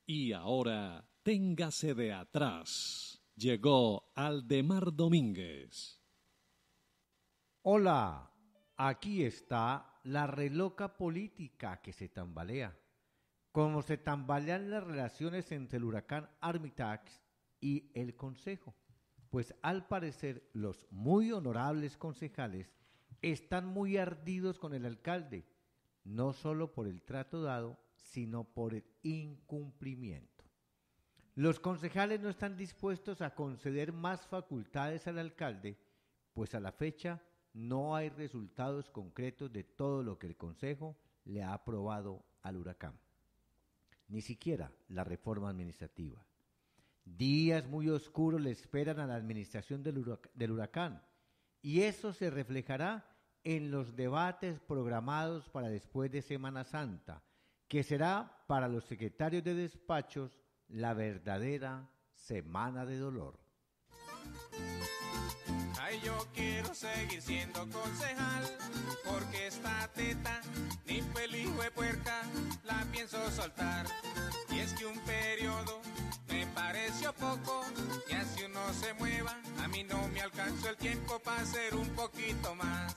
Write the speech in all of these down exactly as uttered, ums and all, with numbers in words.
Y ahora, téngase de atrás. Llegó Aldemar Domínguez. Hola, aquí está la reloca política que se tambalea. Como se tambalean las relaciones entre el huracán Armitage y el Consejo. Pues al parecer los muy honorables concejales están muy ardidos con el alcalde, no solo por el trato dado, sino por el incumplimiento. Los concejales no están dispuestos a conceder más facultades al alcalde, pues a la fecha no hay resultados concretos de todo lo que el Consejo le ha aprobado al huracán. Ni siquiera la reforma administrativa. Días muy oscuros le esperan a la administración del, hurac- del huracán, y eso se reflejará en los debates programados para después de Semana Santa, que será para los secretarios de despachos la verdadera semana de dolor. Ay, yo quiero seguir siendo concejal, porque esta teta, ni pelijo de puerca, la pienso soltar. Y es que un periodo me pareció poco, y así uno se mueva, a mí no me alcanzó el tiempo para hacer un poquito más.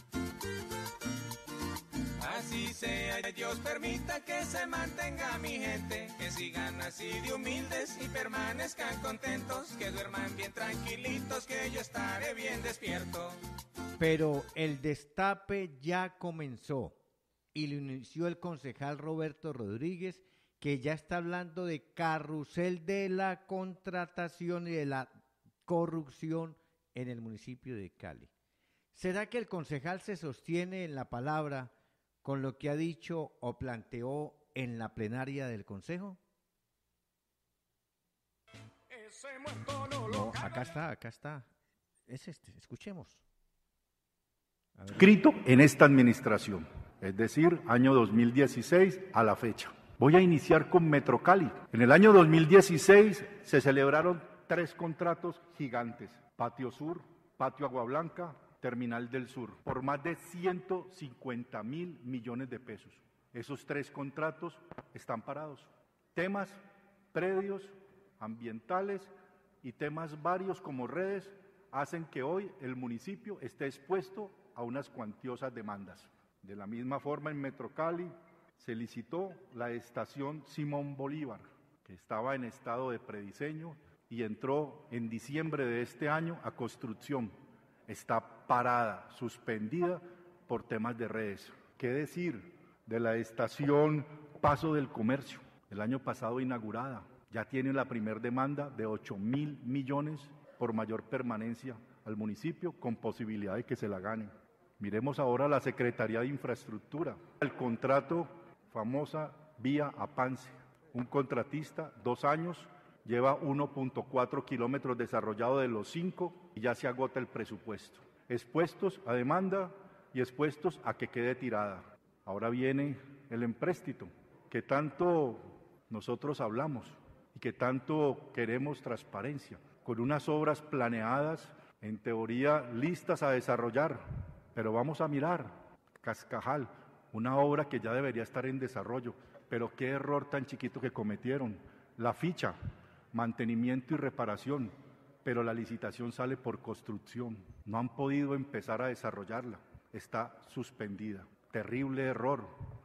Así sea, Dios permita que se mantenga mi gente, que sigan así de humildes y permanezcan contentos, que duerman bien tranquilitos, que yo estaré bien despierto. Pero el destape ya comenzó y lo inició el concejal Roberto Rodríguez, que ya está hablando de carrusel de la contratación y de la corrupción en el municipio de Cali. ¿Será que el concejal se sostiene en la palabra con lo que ha dicho o planteó en la plenaria del Consejo? No, acá está, acá está. Es este, escuchemos. Escrito en esta administración, es decir, año dos mil dieciséis a la fecha. Voy a iniciar con Metro Cali. En el año dos mil dieciséis se celebraron tres contratos gigantes: Patio Sur, Patio Agua Blanca, Terminal del Sur, por más de ciento cincuenta mil millones de pesos. Esos tres contratos están parados. Temas, predios, ambientales y temas varios como redes hacen que hoy el municipio esté expuesto a unas cuantiosas demandas. De la misma forma, en Metro Cali se licitó la estación Simón Bolívar, que estaba en estado de prediseño y entró en diciembre de este año a construcción. Está parada, suspendida por temas de redes. ¿Qué decir de la estación Paso del Comercio? El año pasado inaugurada, ya tiene la primer demanda de ocho mil millones por mayor permanencia al municipio, con posibilidad de que se la gane. Miremos ahora la Secretaría de Infraestructura. El contrato, famosa vía Apance, un contratista, dos años, lleva uno punto cuatro kilómetros desarrollado de los cinco y ya se agota el presupuesto. Expuestos a demanda y expuestos a que quede tirada. Ahora viene el empréstito, que tanto nosotros hablamos y que tanto queremos transparencia, con unas obras planeadas, en teoría listas a desarrollar, pero vamos a mirar, Cascajal, una obra que ya debería estar en desarrollo, pero qué error tan chiquito que cometieron. La ficha, mantenimiento y reparación, pero la licitación sale por construcción. No han podido empezar a desarrollarla, está suspendida. Terrible error.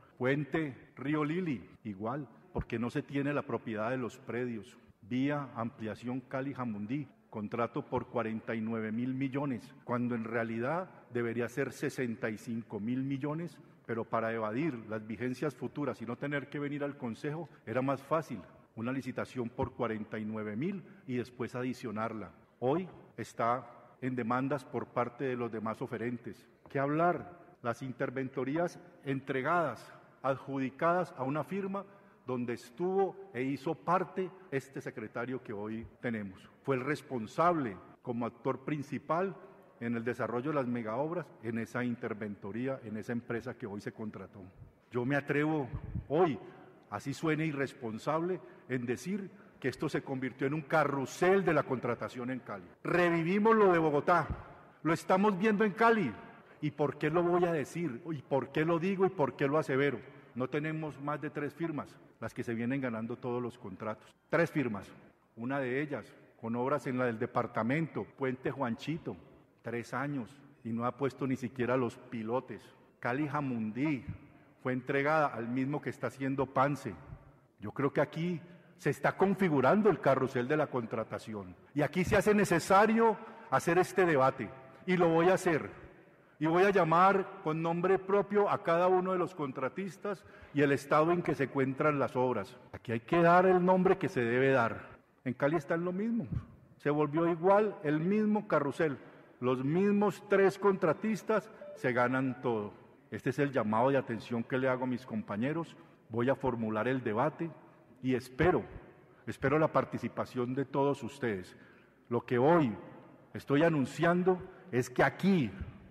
Puente Río Lili, igual, porque no se tiene la propiedad de los predios. Vía ampliación Cali-Jamundí, contrato por cuarenta y nueve mil millones, cuando en realidad debería ser sesenta y cinco mil millones, pero para evadir las vigencias futuras y no tener que venir al Consejo, era más fácil una licitación por cuarenta y nueve mil y después adicionarla. Hoy está en demandas por parte de los demás oferentes. ¿Qué hablar? Las interventorías entregadas, adjudicadas a una firma donde estuvo e hizo parte este secretario que hoy tenemos. Fue el responsable como actor principal en el desarrollo de las megaobras, en esa interventoría, en esa empresa que hoy se contrató. Yo me atrevo hoy, así suene irresponsable, en decir que esto se convirtió en un carrusel de la contratación en Cali. Revivimos lo de Bogotá, lo estamos viendo en Cali. ¿Y por qué lo voy a decir? ¿Y por qué lo digo? ¿Y por qué lo asevero? No tenemos más de tres firmas. las que se vienen ganando todos los contratos. Tres firmas, una de ellas con obras en la del departamento, Puente Juanchito, tres años, y no ha puesto ni siquiera los pilotes. Cali Jamundí fue entregada al mismo que está haciendo Pance. Yo creo que aquí se está configurando el carrusel de la contratación, y aquí se hace necesario hacer este debate, y lo voy a hacer. Y voy a llamar con nombre propio a cada uno de los contratistas y el estado en que se encuentran las obras. Aquí hay que dar el nombre que se debe dar. En Cali está en lo mismo. Se volvió igual el mismo carrusel. Los mismos tres contratistas se ganan todo. Este es el llamado de atención que le hago a mis compañeros. Voy a formular el debate y espero, espero la participación de todos ustedes. Lo que hoy estoy anunciando es que aquí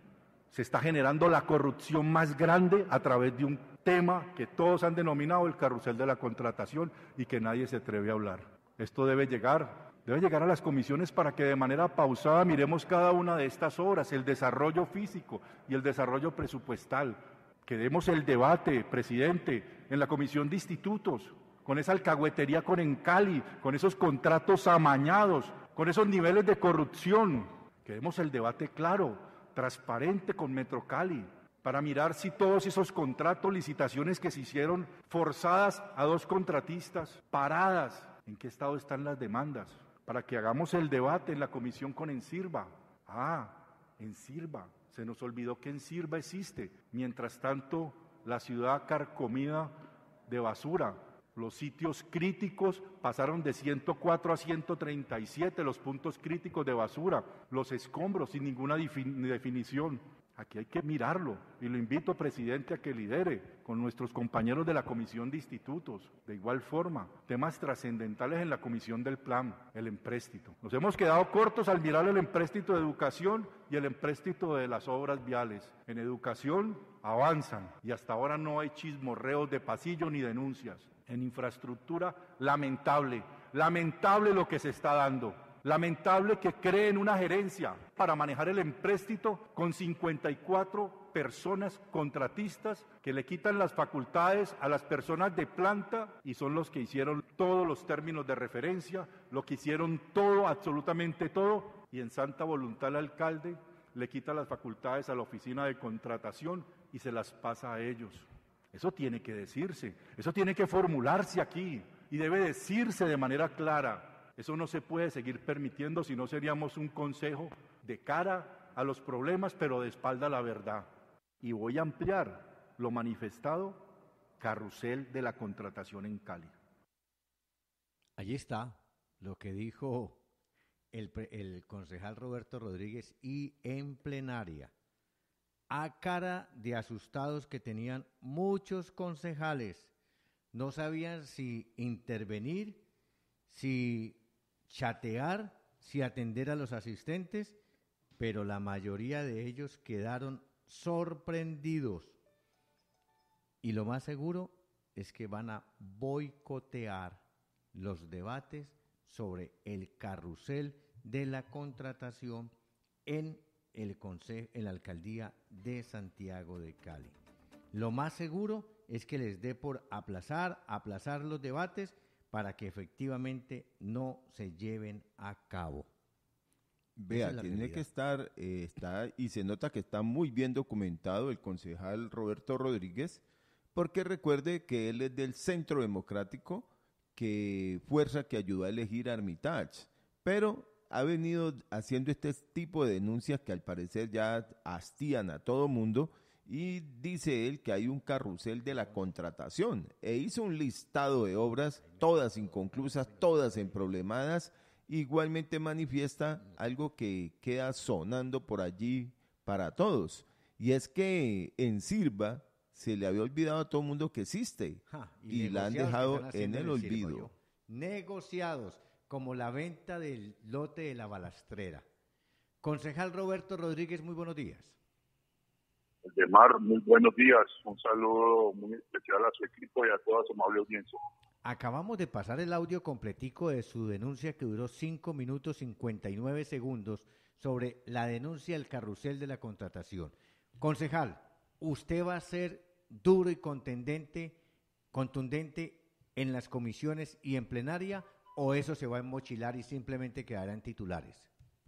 se está generando la corrupción más grande a través de un tema que todos han denominado el carrusel de la contratación y que nadie se atreve a hablar. Esto debe llegar, debe llegar a las comisiones para que de manera pausada miremos cada una de estas obras, el desarrollo físico y el desarrollo presupuestal. Que demos el debate, presidente, en la comisión de institutos, con esa alcahuetería con Encali, con esos contratos amañados, con esos niveles de corrupción. Que demos el debate claro, transparente con Metrocali, para mirar si todos esos contratos, licitaciones que se hicieron forzadas a dos contratistas, paradas, ¿en qué estado están las demandas? Para que hagamos el debate en la comisión con Ensirva. Ah, Ensirva, se nos olvidó que Ensirva existe. Mientras tanto, la ciudad carcomida de basura. Los sitios críticos pasaron de ciento cuatro a ciento treinta y siete, los puntos críticos de basura, los escombros sin ninguna definición. Aquí hay que mirarlo y lo invito, presidente, a que lidere con nuestros compañeros de la Comisión de Institutos. De igual forma, temas trascendentales en la Comisión del Plan, el empréstito. Nos hemos quedado cortos al mirar el empréstito de educación y el empréstito de las obras viales. En educación avanzan y hasta ahora no hay chismorreos de pasillo ni denuncias. En infraestructura, lamentable, lamentable lo que se está dando. Lamentable que creen una gerencia para manejar el empréstito con cincuenta y cuatro personas contratistas que le quitan las facultades a las personas de planta y son los que hicieron todos los términos de referencia, lo que hicieron todo, absolutamente todo, y en santa voluntad el alcalde le quita las facultades a la oficina de contratación y se las pasa a ellos. Eso tiene que decirse, eso tiene que formularse aquí y debe decirse de manera clara. Eso no se puede seguir permitiendo, si no seríamos un consejo de cara a los problemas, pero de espalda a la verdad. Y voy a ampliar lo manifestado, carrusel de la contratación en Cali. Allí está lo que dijo el, el concejal Roberto Rodríguez y en plenaria, a cara de asustados que tenían muchos concejales. No sabían si intervenir, si chatear, si atender a los asistentes, pero la mayoría de ellos quedaron sorprendidos. Y lo más seguro es que van a boicotear los debates sobre el carrusel de la contratación en el consejo, en la alcaldía de Santiago de Cali. Lo más seguro es que les dé por aplazar, aplazar los debates para que efectivamente no se lleven a cabo. Vea, tiene realidad. que estar, eh, está, y se nota que está muy bien documentado el concejal Roberto Rodríguez, porque recuerde que él es del Centro Democrático, que fuerza que ayudó a elegir a Armitage, pero ha venido haciendo este tipo de denuncias que al parecer ya hastían a todo mundo, y dice él que hay un carrusel de la contratación, e hizo un listado de obras, todas inconclusas, todas emproblemadas. Igualmente manifiesta algo que queda sonando por allí para todos, y es que en Sirva se le había olvidado a todo el mundo que existe, ja, y, y la han dejado en el olvido. Negociados, como la venta del lote de la balastrera. Concejal Roberto Rodríguez, muy buenos días. Demar, muy buenos días. Un saludo muy especial a su equipo y a toda su amable audiencia. Acabamos de pasar el audio completico de su denuncia que duró cinco minutos cincuenta y nueve segundos sobre la denuncia del carrusel de la contratación. Concejal, usted va a ser duro y contundente, contundente en las comisiones y en plenaria, o eso se va a mochilar y simplemente quedará en titulares?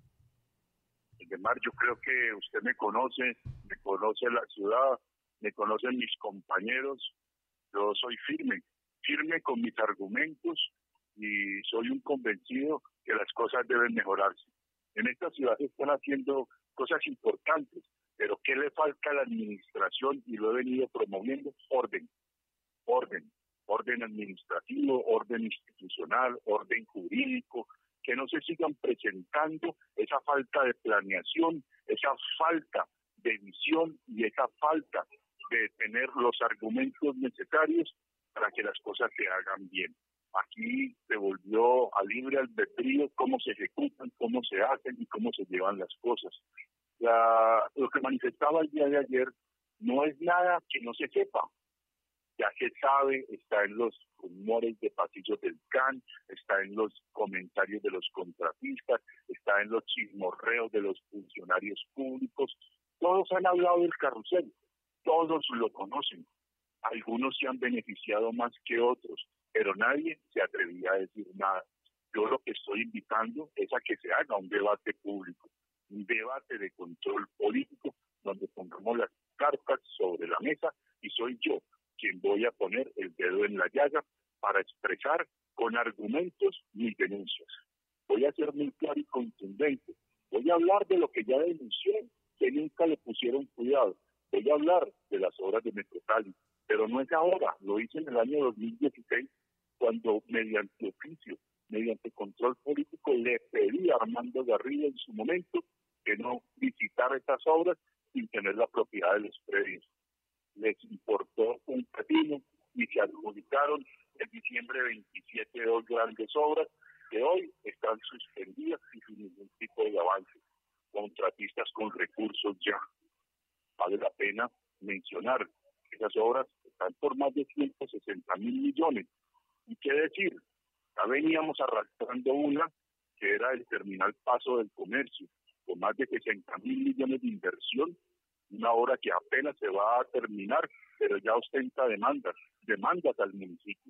Aldemar, yo creo que usted me conoce, me conoce la ciudad, me conocen mis compañeros. Yo soy firme, firme con mis argumentos y soy un convencido que las cosas deben mejorarse. En esta ciudad se están haciendo cosas importantes, pero ¿qué le falta a la administración? Y lo he venido promoviendo: orden, orden, orden administrativo, orden institucional, orden jurídico, que no se sigan presentando esa falta de planeación, esa falta de visión y esa falta de tener los argumentos necesarios para que las cosas se hagan bien. Aquí se volvió a libre albedrío cómo se ejecutan, cómo se hacen y cómo se llevan las cosas. La, lo que manifestaba el día de ayer no es nada que no se sepa. Ya se sabe, está en los rumores de pasillos del C A N, está en los comentarios de los contratistas, está en los chismorreos de los funcionarios públicos. Todos han hablado del carrusel, todos lo conocen. Algunos se han beneficiado más que otros, pero nadie se atrevía a decir nada. Yo lo que estoy invitando es a que se haga un debate público, un debate de control político, donde pongamos las cartas sobre la mesa, y soy yo quien voy a poner el dedo en la llaga para expresar con argumentos mis denuncias. Voy a ser muy claro y contundente. Voy a hablar de lo que ya denuncié, que nunca le pusieron cuidado. Voy a hablar de las obras de Metrocali, pero no es ahora. Lo hice en el año dos mil dieciséis, cuando mediante oficio, mediante control político, le pedí a Armando Garrido en su momento que no visitara estas obras sin tener la propiedad de los predios. Les importó un pepino y se adjudicaron en diciembre veintisiete dos grandes obras que hoy están suspendidas y sin ningún tipo de avance. Contratistas con recursos ya. Vale la pena mencionar que esas obras están por más de ciento sesenta mil millones. ¿Y qué decir? Ya veníamos arrastrando una que era el terminal Paso del Comercio, con más de sesenta mil millones de inversión, una obra que apenas se va a terminar, pero ya ostenta demandas, demandas al municipio.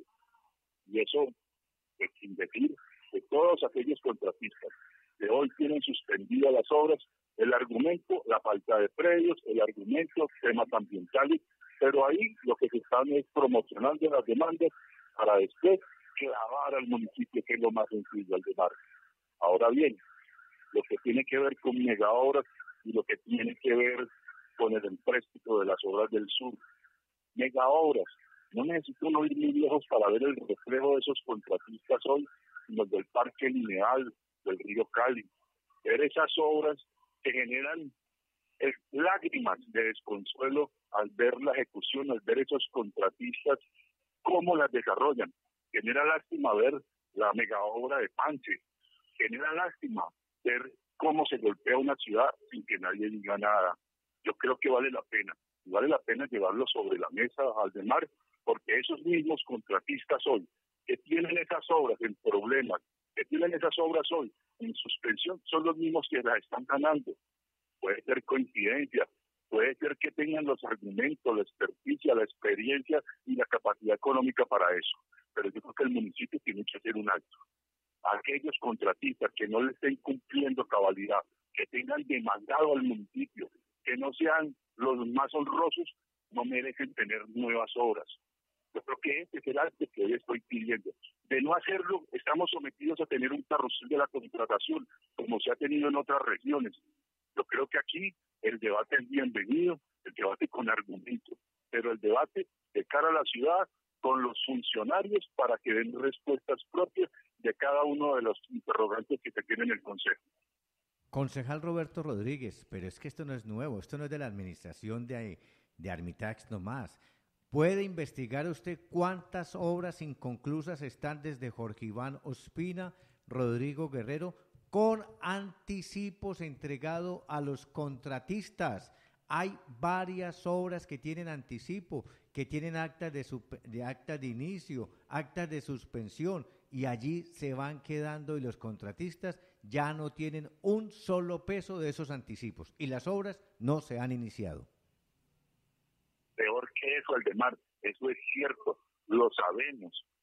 Y eso, pues, sin decir que todos aquellos contratistas que hoy tienen suspendidas las obras, el argumento, la falta de predios, el argumento, temas ambientales, pero ahí lo que se están es promocionando las demandas para después clavar al municipio, que es lo más sencillo al demás. Ahora bien, lo que tiene que ver con megaobras y lo que tiene que ver con el empréstito de las obras del sur. Megaobras. No necesito uno ir muy lejos para ver el reflejo de esos contratistas hoy, sino del Parque Lineal, del río Cali. Ver esas obras que generan eh, lágrimas de desconsuelo al ver la ejecución, al ver esos contratistas, cómo las desarrollan. Genera lástima ver la megaobra de Pance. Genera lástima ver cómo se golpea una ciudad sin que nadie diga nada. Yo creo que vale la pena, vale la pena llevarlo sobre la mesa, Aldemar, porque esos mismos contratistas hoy, que tienen esas obras en problemas, que tienen esas obras hoy en suspensión, son los mismos que las están ganando. Puede ser coincidencia, puede ser que tengan los argumentos, la experticia, la experiencia y la capacidad económica para eso, pero yo creo que el municipio tiene que hacer un alto. Aquellos contratistas que no le estén cumpliendo cabalidad, que tengan demandado al municipio, que no sean los más honrosos, no merecen tener nuevas obras. Yo creo que este es el arte que hoy estoy pidiendo. De no hacerlo, estamos sometidos a tener un carrusel de la contratación, como se ha tenido en otras regiones. Yo creo que aquí el debate es bienvenido, el debate con argumentos, pero el debate de cara a la ciudad, con los funcionarios, para que den respuestas propias de cada uno de los interrogantes que se tienen en el Consejo. Concejal Roberto Rodríguez, pero es que esto no es nuevo, esto no es de la administración de, de Armitax nomás. ¿Puede investigar usted cuántas obras inconclusas están desde Jorge Iván Ospina, Rodrigo Guerrero, con anticipos entregados a los contratistas? Hay varias obras que tienen anticipo, que tienen actas de, de, actas de inicio, actas de suspensión, y allí se van quedando y los contratistas ya no tienen un solo peso de esos anticipos y las obras no se han iniciado. Peor que eso, Aldemar, eso es cierto, lo sabemos,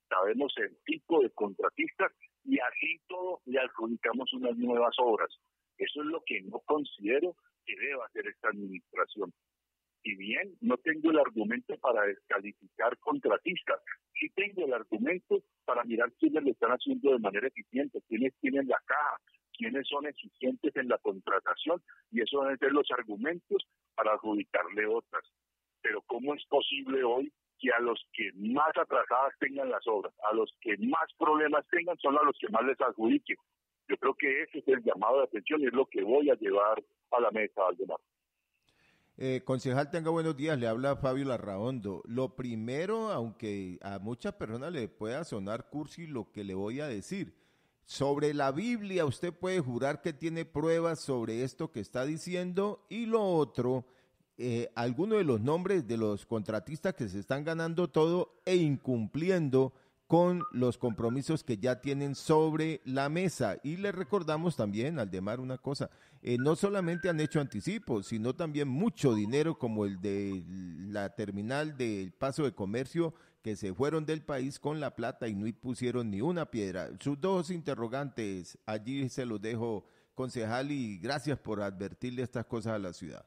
sabemos el tipo de contratistas y así todo le adjudicamos unas nuevas obras. Eso es lo que no considero que deba hacer esta administración. Si bien no tengo el argumento para descalificar contratistas, sí tengo el argumento para mirar quiénes lo están haciendo de manera eficiente, quiénes tienen la caja, quiénes son eficientes en la contratación, y eso van a ser los argumentos para adjudicarle otras. Pero ¿cómo es posible hoy que a los que más atrasadas tengan las obras, a los que más problemas tengan, son a los que más les adjudiquen? Yo creo que ese es el llamado de atención y es lo que voy a llevar a la mesa, Valdemar. Eh, concejal, tenga buenos días, le habla Fabio Larraondo. Lo primero, aunque a muchas personas le pueda sonar cursi lo que le voy a decir, sobre la Biblia usted puede jurar que tiene pruebas sobre esto que está diciendo, y lo otro, eh, algunos de los nombres de los contratistas que se están ganando todo e incumpliendo con los compromisos que ya tienen sobre la mesa. Y le recordamos también, Aldemar, una cosa, eh, no solamente han hecho anticipos, sino también mucho dinero como el de la terminal del Paso de Comercio, que se fueron del país con la plata y no pusieron ni una piedra. Sus dos interrogantes, allí se los dejo, concejal, y gracias por advertirle estas cosas a la ciudad.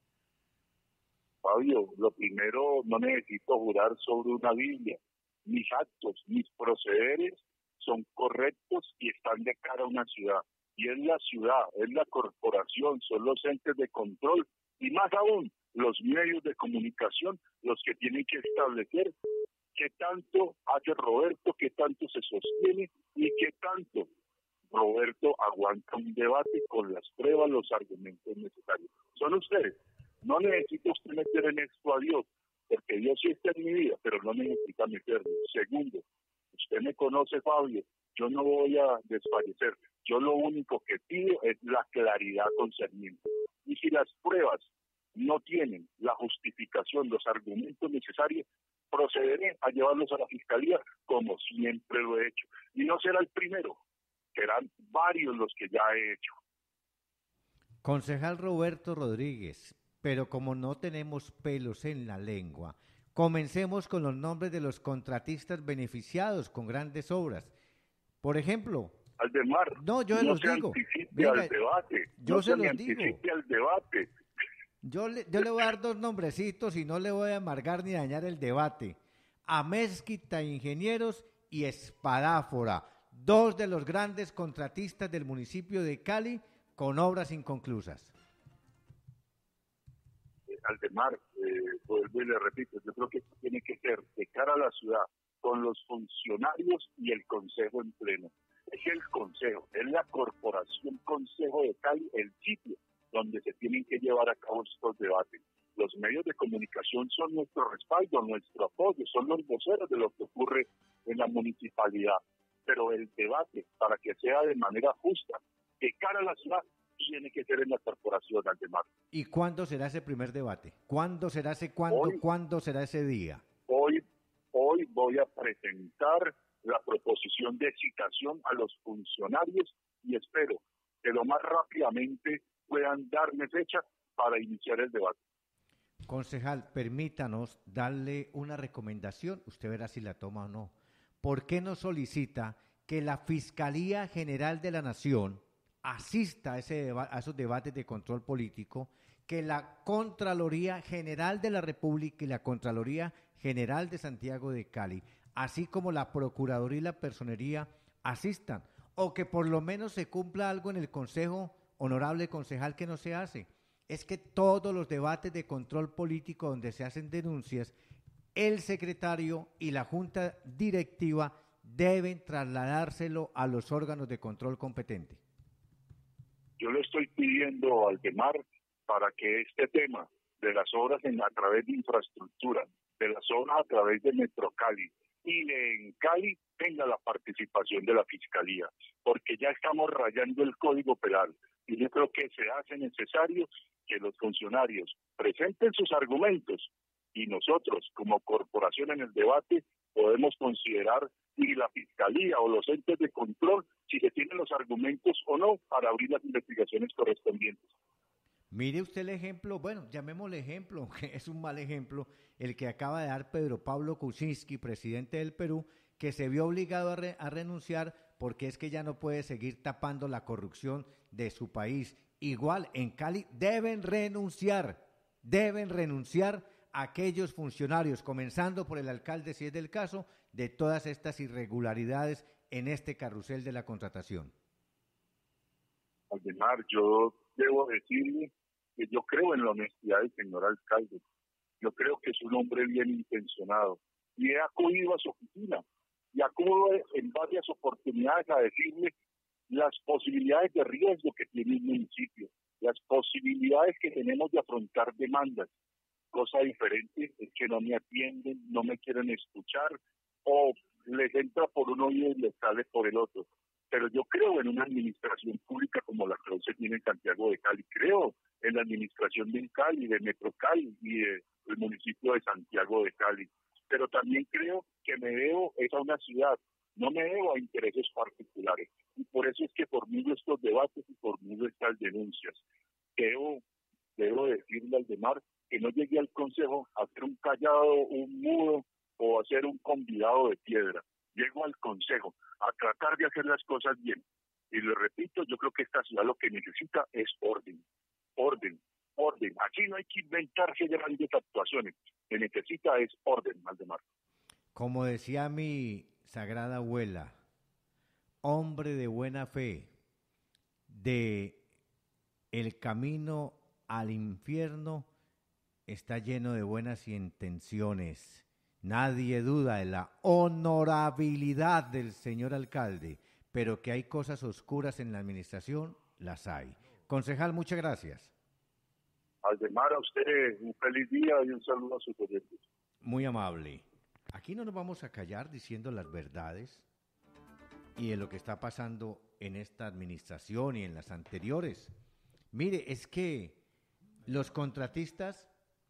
Fabio, lo primero, no necesito jurar sobre una Biblia. Mis actos, mis procederes son correctos y están de cara a una ciudad. Y es la ciudad, es la corporación, son los entes de control y más aún los medios de comunicación los que tienen que establecer qué tanto hace Roberto, qué tanto se sostiene y qué tanto Roberto aguanta un debate con las pruebas, los argumentos necesarios. Son ustedes. No necesita usted meter en esto a Dios, porque Dios sí está en mi vida, pero no necesita meterlo. Segundo, usted me conoce, Fabio, yo no voy a desfallecer. Yo lo único que pido es la claridad concerniente. Y si las pruebas no tienen la justificación, los argumentos necesarios, procederé a llevarlos a la Fiscalía, como siempre lo he hecho. Y no será el primero, serán varios los que ya he hecho. Concejal Roberto Rodríguez, pero como no tenemos pelos en la lengua, comencemos con los nombres de los contratistas beneficiados con grandes obras. Por ejemplo, Aldemar, no, yo no los se digo. anticipe Venga, al debate. Yo no se, se los anticipe digo. al debate. Yo le, yo le voy a dar dos nombrecitos y no le voy a amargar ni dañar el debate. Amezquita Ingenieros y Espadáfora, dos de los grandes contratistas del municipio de Cali con obras inconclusas. Aldemar, eh, vuelvo y le repito, yo creo que esto tiene que ser de cara a la ciudad, con los funcionarios y el Consejo en pleno. Es el Consejo, es la Corporación Consejo de Cali, el sitio donde se tienen que llevar a cabo estos debates. Los medios de comunicación son nuestro respaldo, nuestro apoyo, son los voceros de lo que ocurre en la municipalidad. Pero el debate, para que sea de manera justa, de cara a la ciudad, tiene que ser en la corporación, Aldemar. ¿Y cuándo será ese primer debate? ¿Cuándo será ese cuándo? Hoy, ¿Cuándo será ese día? Hoy, hoy voy a presentar la proposición de citación a los funcionarios y espero que lo más rápidamente puedan darme fecha para iniciar el debate. Concejal, permítanos darle una recomendación, usted verá si la toma o no. ¿Por qué no solicita que la Fiscalía General de la Nación asista a, ese deba- a esos debates de control político, que la Contraloría General de la República y la Contraloría General de Santiago de Cali, así como la Procuraduría y la Personería, asistan, o que por lo menos se cumpla algo en el Consejo, honorable concejal, que no se hace? Es que todos los debates de control político donde se hacen denuncias, el secretario y la Junta Directiva deben trasladárselo a los órganos de control competentes. Yo le estoy pidiendo al Aldemar para que este tema de las obras en, a través de infraestructura, de las obras a través de Metro Cali y de en Cali tenga la participación de la Fiscalía, porque ya estamos rayando el Código Penal y yo creo que se hace necesario que los funcionarios presenten sus argumentos y nosotros como corporación en el debate podemos considerar y la Fiscalía o los entes de control si se tienen los argumentos o no para abrir las investigaciones correspondientes. Mire usted el ejemplo, bueno, llamémosle ejemplo, que es un mal ejemplo, el que acaba de dar Pedro Pablo Kuczynski, presidente del Perú, que se vio obligado a, re, a renunciar porque es que ya no puede seguir tapando la corrupción de su país. Igual en Cali deben renunciar, deben renunciar aquellos funcionarios, comenzando por el alcalde, si es del caso, de todas estas irregularidades en este carrusel de la contratación. Aldemar, yo debo decirle que yo creo en la honestidad del señor alcalde. Yo creo que es un hombre bien intencionado y he acudido a su oficina y acudo en varias oportunidades a decirle las posibilidades de riesgo que tiene el municipio, las posibilidades que tenemos de afrontar demandas. Cosa diferente es que no me atienden, no me quieren escuchar o les entra por un oído y les sale por el otro. Pero yo creo en una administración pública como la que se tiene en Santiago de Cali. Creo en la administración de Cali, de Metro Cali y de, del municipio de Santiago de Cali. Pero también creo que me debo es a una ciudad, no me debo a intereses particulares. Y por eso es que formulo estos debates y formulo estas denuncias. Debo, debo decirle al Aldemar que no llegué al consejo a ser un callado, un mudo o a ser un convidado de piedra. Llego al consejo a tratar de hacer las cosas bien. Y lo repito, yo creo que esta ciudad lo que necesita es orden, orden, orden. Aquí no hay que inventarse grandes actuaciones. Se necesita es orden, Aldemar. Como decía mi sagrada abuela, hombre de buena fe, de el camino al infierno está lleno de buenas intenciones. Nadie duda de la honorabilidad del señor alcalde, pero que hay cosas oscuras en la administración, las hay. Concejal, muchas gracias. Aldemar, a usted un feliz día y un saludo a sus oyentes. Muy amable. Aquí no nos vamos a callar diciendo las verdades y de lo que está pasando en esta administración y en las anteriores. Mire, es que los contratistas,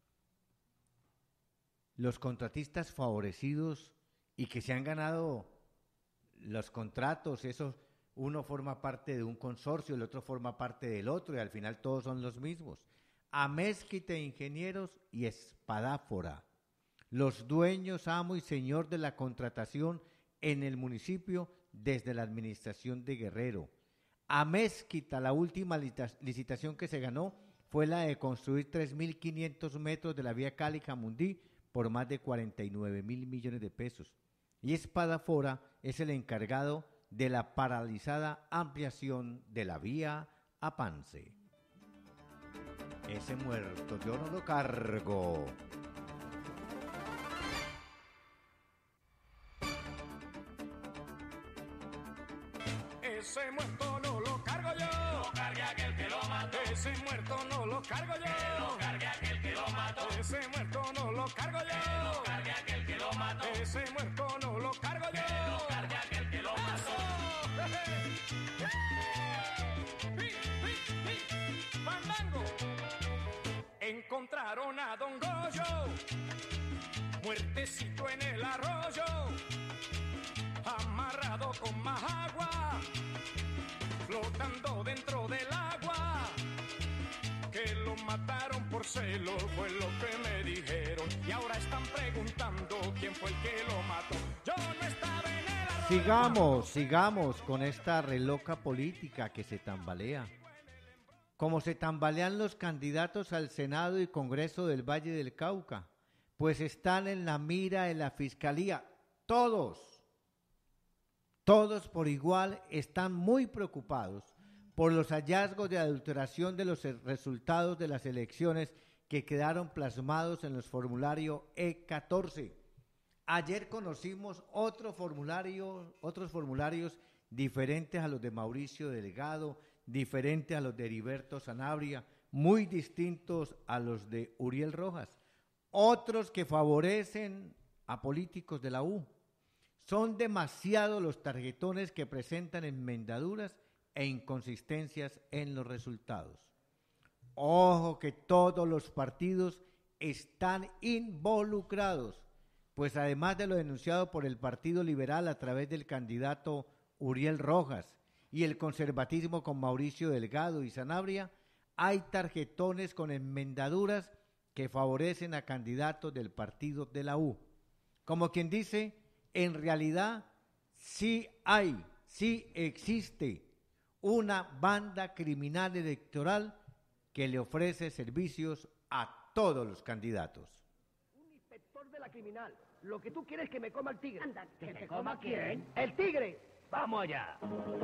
los contratistas favorecidos y que se han ganado los contratos, eso, uno forma parte de un consorcio, el otro forma parte del otro y al final todos son los mismos. Amezquita Ingenieros y Espadáfora, los dueños, amo y señor de la contratación en el municipio desde la administración de Guerrero. Amezquita, la última licitación que se ganó fue la de construir tres mil quinientos metros de la vía Cali-Jamundí por más de cuarenta y nueve mil millones de pesos. Y Espadáfora es el encargado de la paralizada ampliación de la vía a Pance. Ese muerto yo no lo cargo. Ese muerto no lo cargo yo. Que lo cargue aquel que lo mató. Ese muerto no lo cargo yo. Que lo cargue aquel que lo mató. Ese muerto no lo cargo yo. Que lo cargue aquel que lo mató. Ese muerto no lo cargo yo. Que lo cargue aquel que lo mató. Fandango. Encontraron a Don Goyo, muertecito en el arroyo, amarrado con más agua, flotando dentro del agua, que lo mataron por celos, fue lo que me dijeron, y ahora están preguntando quién fue el que lo mató. Yo no estaba en el arroyo. Sigamos, sigamos con esta reloca política que se tambalea. Como se tambalean los candidatos al Senado y Congreso del Valle del Cauca, pues están en la mira de la Fiscalía, todos, todos por igual están muy preocupados por los hallazgos de adulteración de los resultados de las elecciones que quedaron plasmados en los formularios E catorce. Ayer conocimos otro formulario, otros formularios diferentes a los de Mauricio Delgado, diferentes a los de Heriberto Sanabria, muy distintos a los de Uriel Rojas, otros que favorecen a políticos de la U. Son demasiados los tarjetones que presentan enmendaduras e inconsistencias en los resultados. Ojo que todos los partidos están involucrados, pues además de lo denunciado por el Partido Liberal a través del candidato Uriel Rojas y el conservatismo con Mauricio Delgado y Sanabria, hay tarjetones con enmendaduras que favorecen a candidatos del partido de la U. Como quien dice, en realidad sí hay, sí existe una banda criminal electoral que le ofrece servicios a todos los candidatos. Un inspector de la criminal. Lo que tú quieres es que me coma el tigre. Anda, ¿que, ¿Que te coma quién? ¡El tigre! ¡Vamos allá!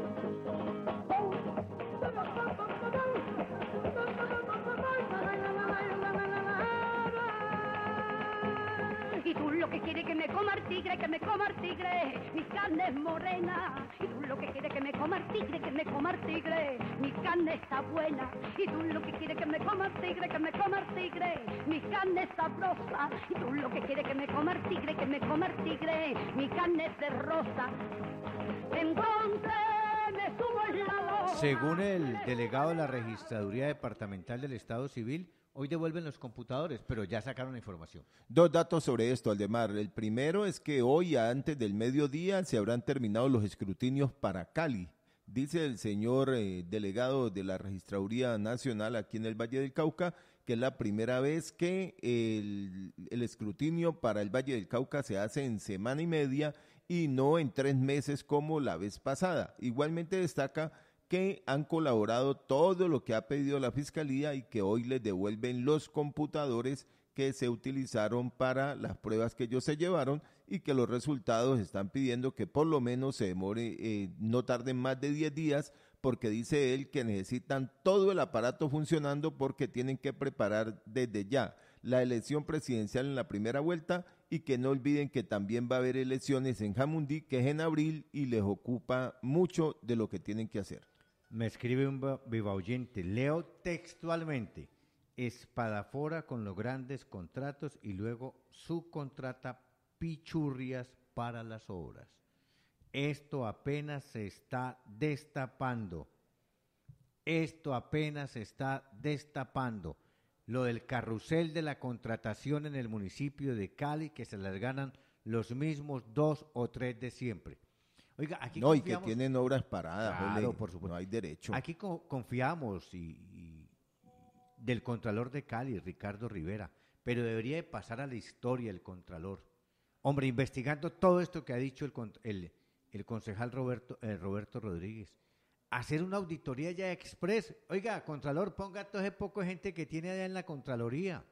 Y tú lo que quieres que me coma el tigre, que me coma el tigre, mi carne es morena. Y tú lo que quieres que me coma el tigre, que me coma el tigre, mi carne está buena. Y tú lo que quieres que me coma el tigre, que me coma el tigre, mi carne es sabrosa. Y tú lo que quieres que me coma el tigre, que me coma el tigre, mi carne es de rosa. Entonces me subo en la lona. Según el delegado de la Registraduría Departamental del Estado Civil, hoy devuelven los computadores, pero ya sacaron la información. Dos datos sobre esto, Aldemar. El primero es que hoy, antes del mediodía, se habrán terminado los escrutinios para Cali. Dice el señor eh, delegado de la Registraduría Nacional aquí en el Valle del Cauca que es la primera vez que el, el escrutinio para el Valle del Cauca se hace en semana y media y no en tres meses como la vez pasada. Igualmente destaca que han colaborado todo lo que ha pedido la Fiscalía y que hoy les devuelven los computadores que se utilizaron para las pruebas que ellos se llevaron y que los resultados están pidiendo que por lo menos se demore, eh, no tarden más de diez días, porque dice él que necesitan todo el aparato funcionando porque tienen que preparar desde ya la elección presidencial en la primera vuelta y que no olviden que también va a haber elecciones en Jamundí, que es en abril y les ocupa mucho de lo que tienen que hacer. Me escribe un viva oyente, leo textualmente, espadafora con los grandes contratos y luego subcontrata pichurrias para las obras. Esto apenas se está destapando, esto apenas se está destapando. Lo del carrusel de la contratación en el municipio de Cali, que se las ganan los mismos dos o tres de siempre. Oiga, aquí no, confiamos, y que tienen obras paradas, claro, jole, por supuesto. No hay derecho. Aquí co- confiamos y, y del Contralor de Cali, Ricardo Rivera, pero debería de pasar a la historia el Contralor. Hombre, investigando todo esto que ha dicho el, el, el concejal Roberto, eh, Roberto Rodríguez, hacer una auditoría ya express. Oiga, Contralor, ponga todo ese poco de gente que tiene allá en la Contraloría.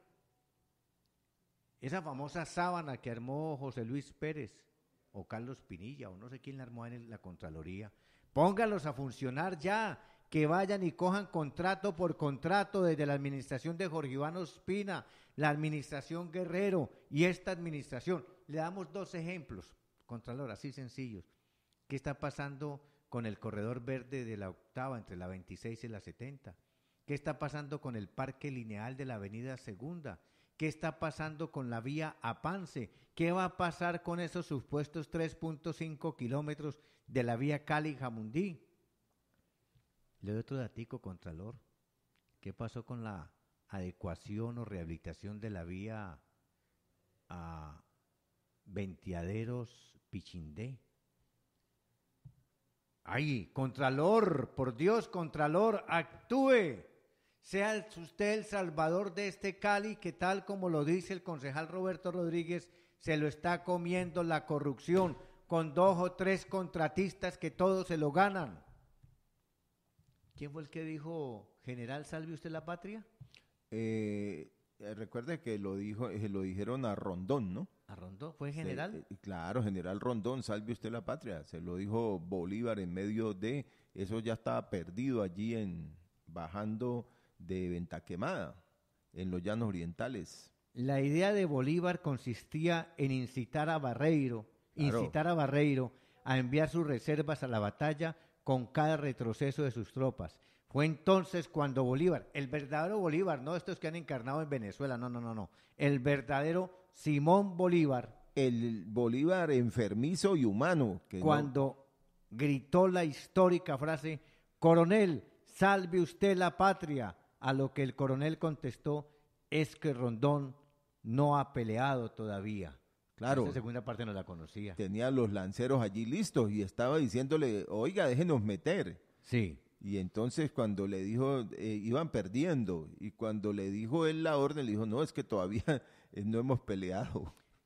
Esa famosa sábana que armó José Luis Pérez, o Carlos Pinilla, o no sé quién la armó en la Contraloría. Póngalos a funcionar ya, que vayan y cojan contrato por contrato desde la administración de Jorge Iván Ospina, la administración Guerrero y esta administración. Le damos dos ejemplos, Contralor, así sencillos. ¿Qué está pasando con el corredor verde de la octava entre la veintiséis y la setenta? ¿Qué está pasando con el parque lineal de la avenida Segunda? ¿Qué está pasando con la vía Apance? ¿Qué va a pasar con esos supuestos tres punto cinco kilómetros de la vía Cali-Jamundí? Le doy otro datico, Contralor. ¿Qué pasó con la adecuación o rehabilitación de la vía a Ventiaderos-Pichindé? ¡Ay, Contralor! ¡Por Dios, Contralor! ¡Actúe! Sea usted el salvador de este Cali que, tal como lo dice el concejal Roberto Rodríguez, se lo está comiendo la corrupción con dos o tres contratistas que todos se lo ganan. ¿Quién fue el que dijo, general, salve usted la patria? Eh, eh, recuerde que lo dijo, eh, lo dijeron a Rondón, ¿no? ¿A Rondón? ¿Fue general? Se, eh, claro, general Rondón, salve usted la patria. Se lo dijo Bolívar en medio de, eso ya estaba perdido allí en, bajando de Venta Quemada, en los llanos orientales. La idea de Bolívar consistía en incitar a Barreiro, claro. incitar a Barreiro a enviar sus reservas a la batalla con cada retroceso de sus tropas. Fue entonces cuando Bolívar, el verdadero Bolívar, no estos que han encarnado en Venezuela, no, no, no, no, el verdadero Simón Bolívar. El Bolívar enfermizo y humano. Que cuando no... gritó la histórica frase, coronel, salve usted la patria, a lo que el coronel contestó, es que Rondón no ha peleado todavía. Claro. Esa segunda parte no la conocía. Tenía los lanceros allí listos y estaba diciéndole, oiga, déjenos meter. Sí. Y entonces cuando le dijo, eh, iban perdiendo, y cuando le dijo él la orden, le dijo, no, es que todavía eh, no hemos peleado.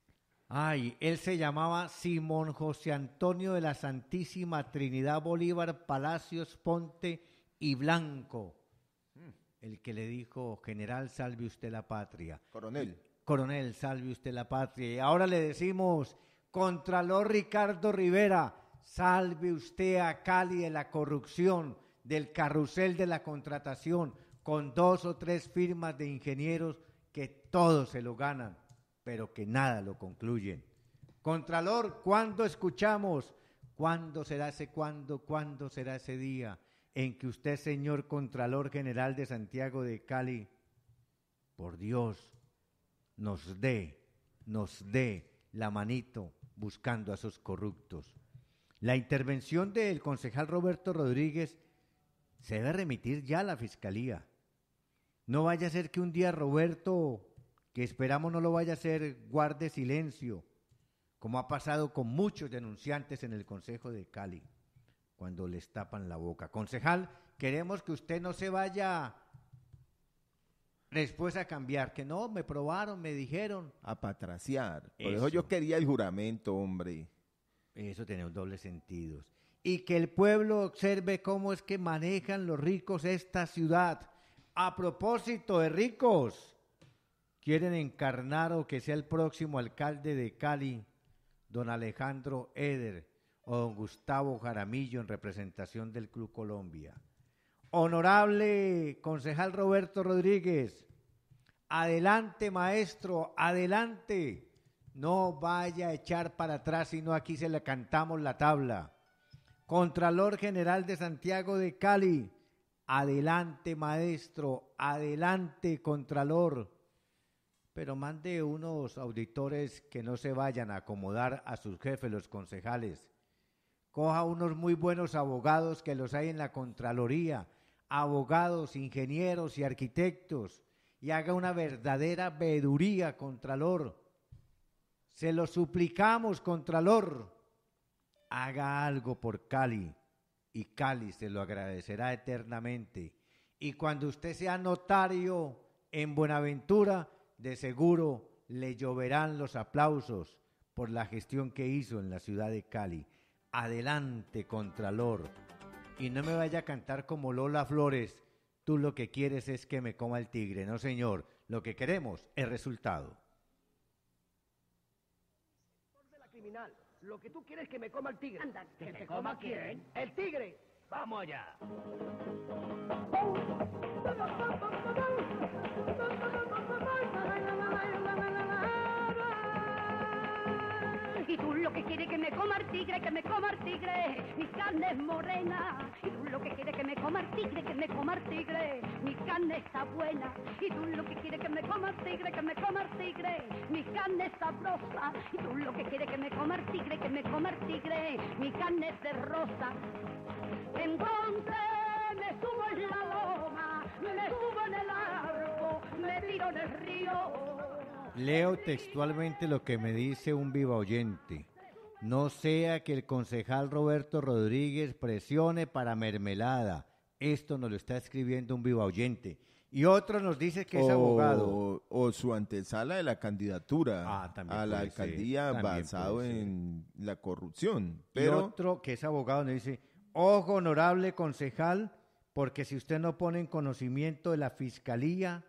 Ay, él se llamaba Simón José Antonio de la Santísima Trinidad Bolívar Palacios Ponte y Blanco, el que le dijo, general, salve usted la patria. Coronel. Coronel, salve usted la patria. Y ahora le decimos, Contralor Ricardo Rivera, salve usted a Cali de la corrupción, del carrusel de la contratación, con dos o tres firmas de ingenieros que todos se lo ganan, pero que nada lo concluyen. Contralor, ¿cuándo escuchamos? ¿Cuándo será ese cuándo? ¿Cuándo será ese día en que usted, señor Contralor General de Santiago de Cali, por Dios, nos dé, nos dé la manito buscando a esos corruptos? La intervención del concejal Roberto Rodríguez se debe remitir ya a la Fiscalía. No vaya a ser que un día Roberto, que esperamos no lo vaya a hacer, guarde silencio, como ha pasado con muchos denunciantes en el Consejo de Cali, cuando les tapan la boca. Concejal, queremos que usted no se vaya después a cambiar, que no, me probaron, me dijeron. A patraciar. Por Eso. eso yo quería el juramento, hombre. Eso tiene un doble sentido. Y que el pueblo observe cómo es que manejan los ricos esta ciudad. A propósito de ricos, quieren encarnar o que sea el próximo alcalde de Cali, don Alejandro Eder o don Gustavo Jaramillo en representación del Club Colombia. Honorable concejal Roberto Rodríguez, adelante maestro, adelante. No vaya a echar para atrás, sino aquí se le cantamos la tabla. Contralor General de Santiago de Cali, adelante maestro, adelante Contralor. Pero mande unos auditores que no se vayan a acomodar a sus jefes, los concejales. Coja unos muy buenos abogados que los hay en la Contraloría, abogados, ingenieros y arquitectos, y haga una verdadera veeduría, Contralor. Se lo suplicamos, Contralor. Haga algo por Cali, y Cali se lo agradecerá eternamente. Y cuando usted sea notario en Buenaventura, de seguro le lloverán los aplausos por la gestión que hizo en la ciudad de Cali. Adelante, Contralor. Y no me vaya a cantar como Lola Flores. Tú lo que quieres es que me coma el tigre. No, señor. Lo que queremos es resultado. De la criminal. Lo que tú quieres es que me coma el tigre. Anda, ¿Que te coma quién? El tigre. Vamos allá. Y tú lo que quieres que me coma el tigre, que me coma el tigre, mi carne es morena. Y tú lo que quieres que me coma el tigre, que me coma el tigre, mi carne está buena. Y tú lo que quieres que me coma el tigre, que me coma el tigre, mi carne es sabrosa. Y tú lo que quieres que me coma el tigre, que me coma el tigre, mi carne es de rosa. Entonces me subo en la loma, me subo en el arco, me tiro en el río. Leo textualmente lo que me dice un viva oyente. No sea que el concejal Roberto Rodríguez presione para mermelada. Esto nos lo está escribiendo un viva oyente. Y otro nos dice que es o, abogado. O su antesala de la candidatura Ah, también a la puede ser, alcaldía también basado puede ser. en la corrupción. Pero Pero y otro que es abogado nos dice, ojo, honorable concejal, porque si usted no pone en conocimiento de la fiscalía,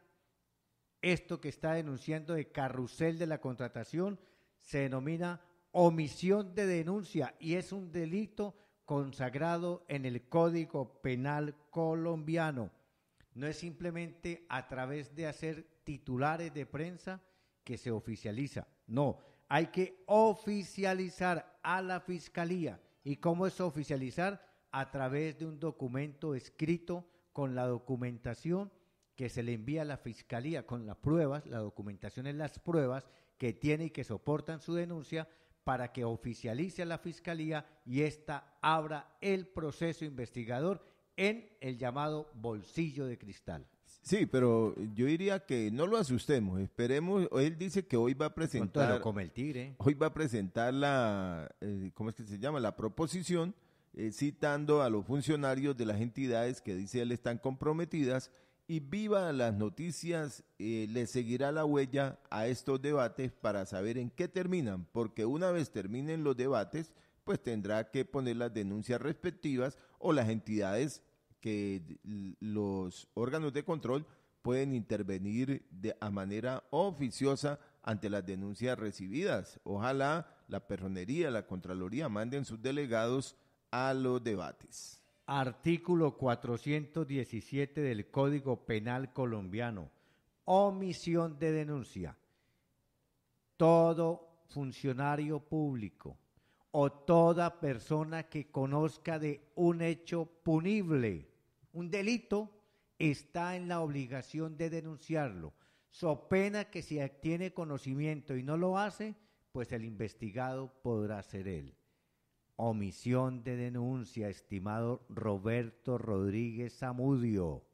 esto que está denunciando de carrusel de la contratación se denomina omisión de denuncia y es un delito consagrado en el Código Penal colombiano. No es simplemente a través de hacer titulares de prensa que se oficializa. No, hay que oficializar a la fiscalía. ¿Y cómo es oficializar? A través de un documento escrito con la documentación que se le envía a la fiscalía con las pruebas, la documentación es las pruebas que tiene y que soportan su denuncia para que oficialice a la fiscalía y ésta abra el proceso investigador en el llamado bolsillo de cristal. sí, pero yo diría que no lo asustemos, esperemos, él dice que hoy va a Con todo presentar, lo come el tigre. hoy va a presentar la, eh, ¿cómo es que se llama? La proposición, eh, citando a los funcionarios de las entidades que dice él están comprometidas y Viva las Noticias eh, le seguirá la huella a estos debates para saber en qué terminan, porque una vez terminen los debates, pues tendrá que poner las denuncias respectivas o las entidades que los órganos de control pueden intervenir de a manera oficiosa ante las denuncias recibidas. Ojalá la Personería, la Contraloría manden sus delegados a los debates. Artículo cuatrocientos diecisiete del Código Penal colombiano. Omisión de denuncia. Todo funcionario público o toda persona que conozca de un hecho punible, un delito, está en la obligación de denunciarlo, so pena que si tiene conocimiento y no lo hace, pues el investigado podrá ser él. Omisión de denuncia, estimado Roberto Rodríguez Zamudio.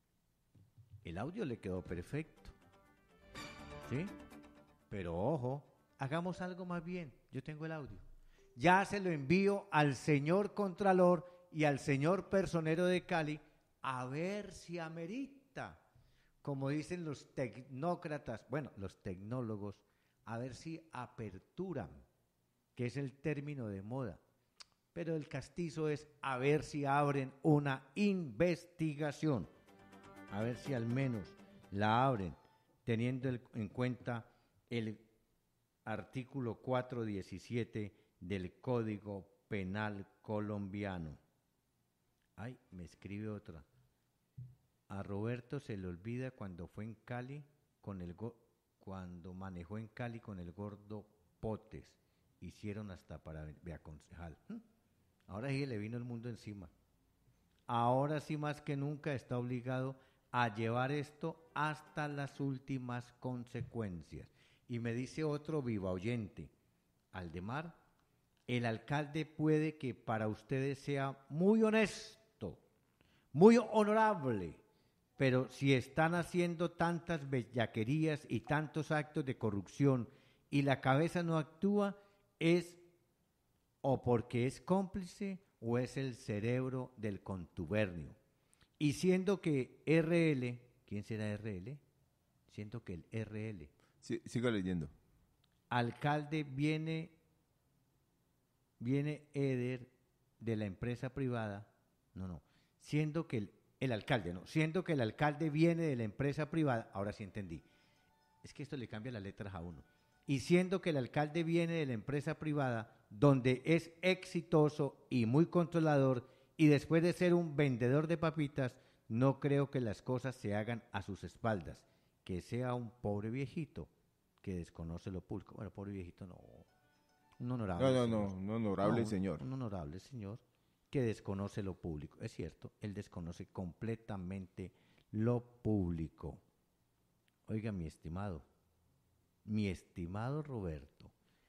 El audio le quedó perfecto, ¿sí? Pero ojo, hagamos algo más bien, yo tengo el audio. Ya se lo envío al señor Contralor y al señor Personero de Cali a ver si amerita, como dicen los tecnócratas, bueno, los tecnólogos, a ver si aperturan, que es el término de moda. Pero el castizo es a ver si abren una investigación, a ver si al menos la abren, teniendo el, en cuenta el artículo cuatrocientos diecisiete del Código Penal colombiano. Ay, me escribe otra. A Roberto se le olvida cuando fue en Cali con el go- cuando manejó en Cali con el gordo Potes. Hicieron hasta para Vea Concejal. ¿Mm? Ahora sí le vino el mundo encima. Ahora sí más que nunca está obligado a llevar esto hasta las últimas consecuencias. Y me dice otro viva oyente, Aldemar, el alcalde puede que para ustedes sea muy honesto, muy honorable, pero si están haciendo tantas bellaquerías y tantos actos de corrupción y la cabeza no actúa, es o porque es cómplice o es el cerebro del contubernio. Y siendo que R L, ¿quién será R L? Siento que el R L. Sí, sigo leyendo. Alcalde viene, viene Eder de la empresa privada, no, no, siendo que el, el alcalde, no, siendo que el alcalde viene de la empresa privada, ahora sí entendí, es que esto le cambia las letras a uno, y siendo que el alcalde viene de la empresa privada, donde es exitoso y muy controlador, y después de ser un vendedor de papitas, no creo que las cosas se hagan a sus espaldas, que sea un pobre viejito que desconoce lo público. Bueno, pobre viejito no, un honorable. No, no, no, un honorable no, señor. Un, un honorable señor que desconoce lo público. Es cierto, él desconoce completamente lo público. Oiga, mi estimado, mi estimado Roberto,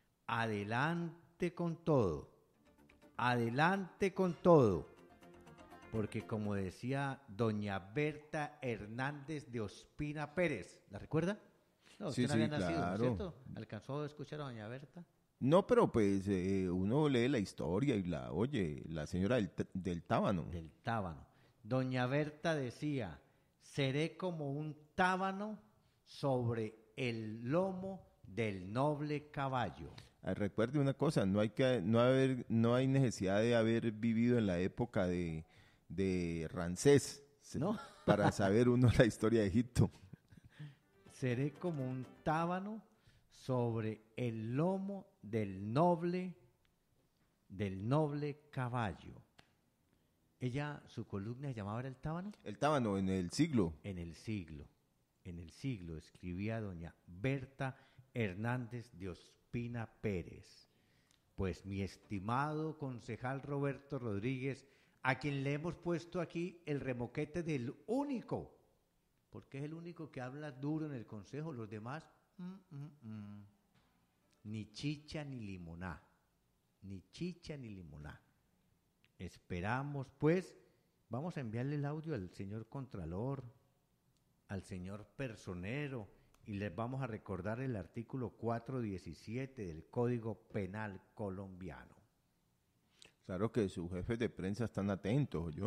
adelante con todo, adelante con todo, porque como decía doña Berta Hernández de Ospina Pérez, ¿la recuerda? No, usted Sí, no había sí, nacido, claro. ¿cierto? ¿Alcanzó a escuchar a doña Berta? No, pero pues eh, uno lee la historia y la oye, la señora del, t- del Tábano. Del tábano. Doña Berta decía, seré como un tábano sobre el lomo del noble caballo. Ah, recuerde una cosa, no hay que no haber no hay necesidad de haber vivido en la época de, de Ramsés, ¿No? para saber uno la historia de Egipto. Seré como un tábano sobre el lomo del noble, del noble caballo. Ella, su columna se llamaba El Tábano. El Tábano en el siglo. En el siglo, en el siglo, escribía doña Berta Hernández de Ospina Pérez. Pues mi estimado concejal Roberto Rodríguez, a quien le hemos puesto aquí el remoquete del único, porque es el único que habla duro en el consejo, los demás, mm, mm, mm, ni chicha ni limoná, ni chicha ni limoná. Esperamos, pues, vamos a enviarle el audio al señor Contralor, al señor Personero, y les vamos a recordar el artículo cuatrocientos diecisiete del Código Penal colombiano. Claro que sus jefes de prensa están atentos, ¿yo?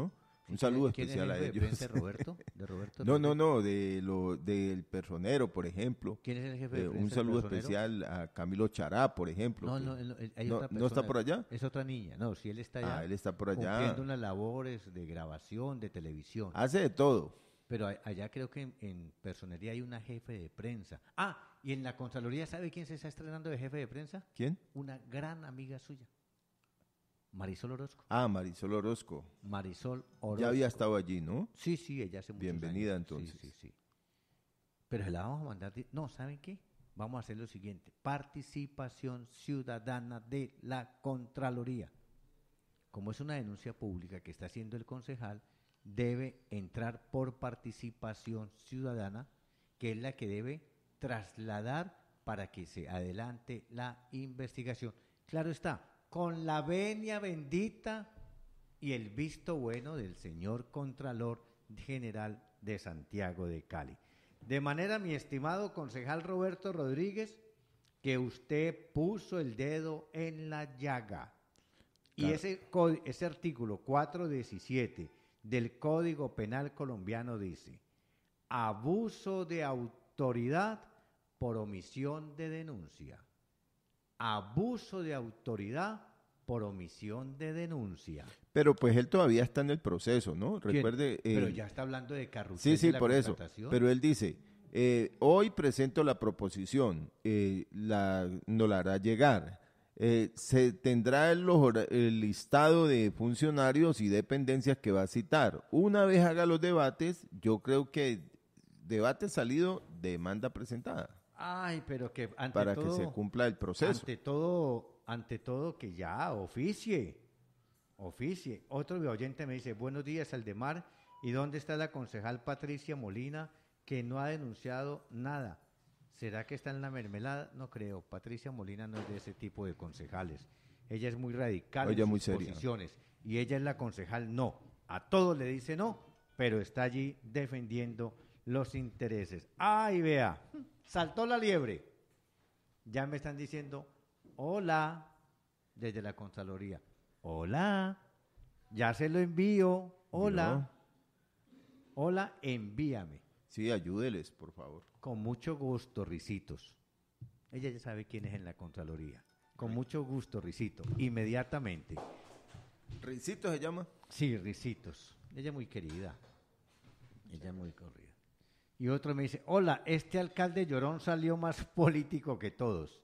Un saludo ¿Quién especial es a el jefe de ellos. prensa de Roberto? ¿De Roberto No, no, Rodríguez? no, de lo, del personero, por ejemplo. ¿Quién es el jefe de Eh, prensa un del saludo personero? especial a Camilo Chará, por ejemplo. No, que- no, él- él- hay no, otra ¿no está persona, por allá? Es otra niña. No, si él está allá. Ah, él está por allá. Cumpliendo unas labores de grabación, de televisión. Hace de todo. Pero a- allá creo que en, en personería hay una jefe de prensa. Ah, y en la Contraloría, ¿sabe quién se está estrenando de jefe de prensa? ¿Quién? Una gran amiga suya. Marisol Orozco. Ah, Marisol Orozco. Marisol Orozco. Ya había estado allí, ¿no? Sí, sí, ella hace muchos Bienvenida, años. entonces. Sí, sí, sí. Pero se la vamos a mandar. di- No, ¿saben qué? Vamos a hacer lo siguiente. Participación ciudadana de la Contraloría. Como es una denuncia pública que está haciendo el concejal, debe entrar por participación ciudadana, que es la que debe trasladar para que se adelante la investigación. Claro está, con la venia bendita y el visto bueno del señor Contralor General de Santiago de Cali. De manera, mi estimado concejal Roberto Rodríguez, que usted puso el dedo en la llaga. Y Claro. ese, co- ese artículo cuatrocientos diecisiete del Código Penal colombiano dice: abuso de autoridad por omisión de denuncia. Abuso de autoridad por omisión de denuncia. Pero pues él todavía está en el proceso, ¿no? ¿Quién? Recuerde. Pero eh, ya está hablando de carrusel Sí, de sí, la por eso. contratación. Pero él dice, eh, hoy presento la proposición, eh, la, no la hará llegar. Eh, se tendrá el, hora- el listado de funcionarios y dependencias que va a citar. Una vez haga los debates, yo creo que debate salido, demanda presentada, Ay, pero que ante para todo, que se cumpla el proceso. ante todo, ante todo que ya oficie, oficie. Otro oyente me dice: buenos días, Aldemar, ¿y dónde está la concejal Patricia Molina, que no ha denunciado nada? ¿Será que está en la mermelada? No creo. Patricia Molina no es de ese tipo de concejales. Ella es muy radical Ella en muy sus seria. posiciones. Y ella es la concejal no. A todos le dice no, pero está allí defendiendo los intereses. ¡Ay, vea! Saltó la liebre. Ya me están diciendo, hola, desde la Contraloría. Hola, ya se lo envío. Hola, hola, envíame. Sí, ayúdeles, por favor. Con mucho gusto, Ricitos. Ella ya sabe quién es en la Contraloría. Con mucho gusto, Ricito. Inmediatamente. ¿Ricito se llama? Sí, Ricitos. Ella es muy querida. Ella es muy corrida. Y otro me dice: hola, este alcalde llorón salió más político que todos.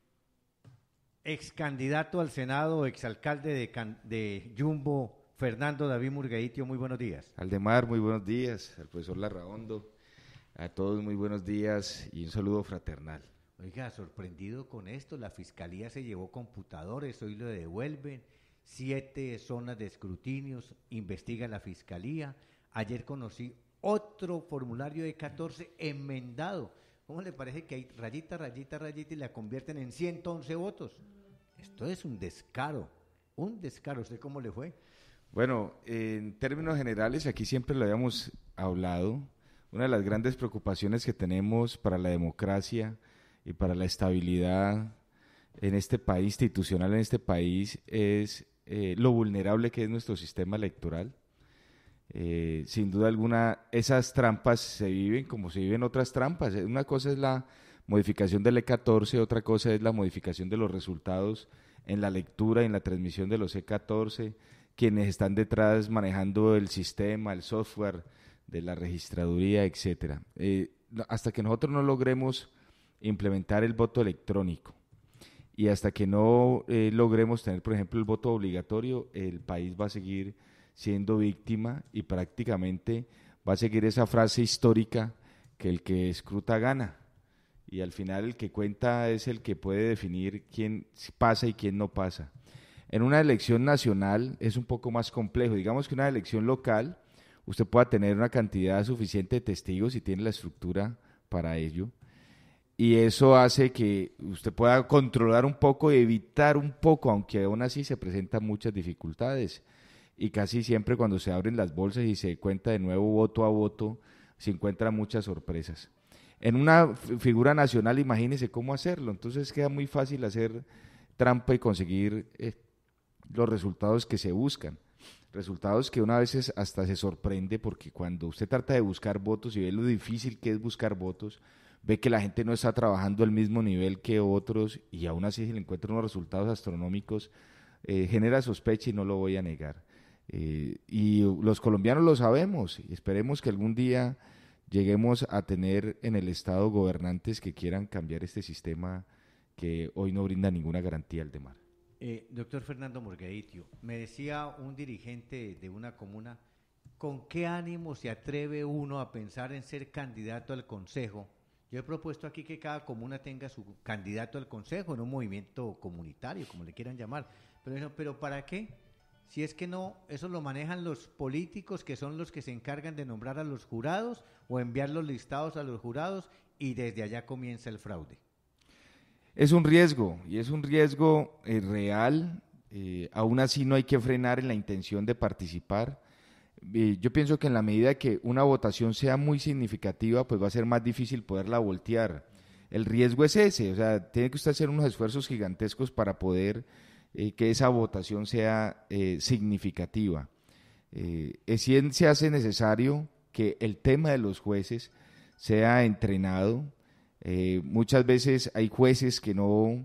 Ex candidato al Senado, exalcalde de, Can- de Jumbo, Fernando David Murgaitio, muy buenos días. Aldemar, muy buenos días. Al profesor Larraondo, a todos muy buenos días y un saludo fraternal. Oiga, sorprendido con esto, la Fiscalía se llevó computadores, hoy lo devuelven, siete zonas de escrutinios, investiga la Fiscalía. Ayer conocí otro formulario de catorce enmendado. ¿Cómo le parece que hay rayita, rayita, rayita y la convierten en ciento once votos? Esto es un descaro, un descaro. ¿Usted cómo le fue? Bueno, en términos generales, aquí siempre lo habíamos hablado, una de las grandes preocupaciones que tenemos para la democracia y para la estabilidad en este país, institucional en este país, es eh, lo vulnerable que es nuestro sistema electoral. Eh, sin duda alguna, esas trampas se viven como se viven otras trampas. Una cosa es la modificación del E catorce, otra cosa es la modificación de los resultados en la lectura y en la transmisión de los E catorce, quienes están detrás manejando el sistema, el software de la registraduría, etcétera. Eh, hasta que nosotros no logremos implementar el voto electrónico y hasta que no eh, logremos tener, por ejemplo, el voto obligatorio, el país va a seguir siendo víctima y prácticamente va a seguir esa frase histórica que el que escruta gana, y al final el que cuenta es el que puede definir quién pasa y quién no pasa. En una elección nacional es un poco más complejo. Digamos que una elección local, usted pueda tener una cantidad suficiente de testigos y tiene la estructura para ello, y eso hace que usted pueda controlar un poco y evitar un poco, aunque aún así se presentan muchas dificultades. Y casi siempre cuando se abren las bolsas y se cuenta de nuevo voto a voto, se encuentran muchas sorpresas. En una figura nacional, imagínese cómo hacerlo. Entonces queda muy fácil hacer trampa y conseguir eh, los resultados que se buscan. Resultados que una vez hasta se sorprende porque cuando usted trata de buscar votos y ve lo difícil que es buscar votos, ve que la gente no está trabajando al mismo nivel que otros y aún así se le encuentran unos resultados astronómicos, eh, genera sospecha y no lo voy a negar. Eh, y los colombianos lo sabemos y esperemos que algún día lleguemos a tener en el Estado gobernantes que quieran cambiar este sistema que hoy no brinda ninguna garantía al Aldemar. Eh, doctor Fernando Morgaditio, me decía un dirigente de una comuna, ¿con qué ánimo se atreve uno a pensar en ser candidato al consejo? Yo he propuesto aquí que cada comuna tenga su candidato al consejo en un movimiento comunitario, como le quieran llamar, pero, pero ¿para qué? Si es que no, eso lo manejan los políticos, que son los que se encargan de nombrar a los jurados o enviar los listados a los jurados, y desde allá comienza el fraude. Es un riesgo, y es un riesgo eh, real, eh, aún así no hay que frenar en la intención de participar. Eh, yo pienso que en la medida que una votación sea muy significativa, pues va a ser más difícil poderla voltear. El riesgo es ese, o sea, tiene que usted hacer unos esfuerzos gigantescos para poder eh, que esa votación sea eh, significativa. Eh, es, sí se hace necesario que el tema de los jueces sea entrenado. Eh, muchas veces hay jueces que no,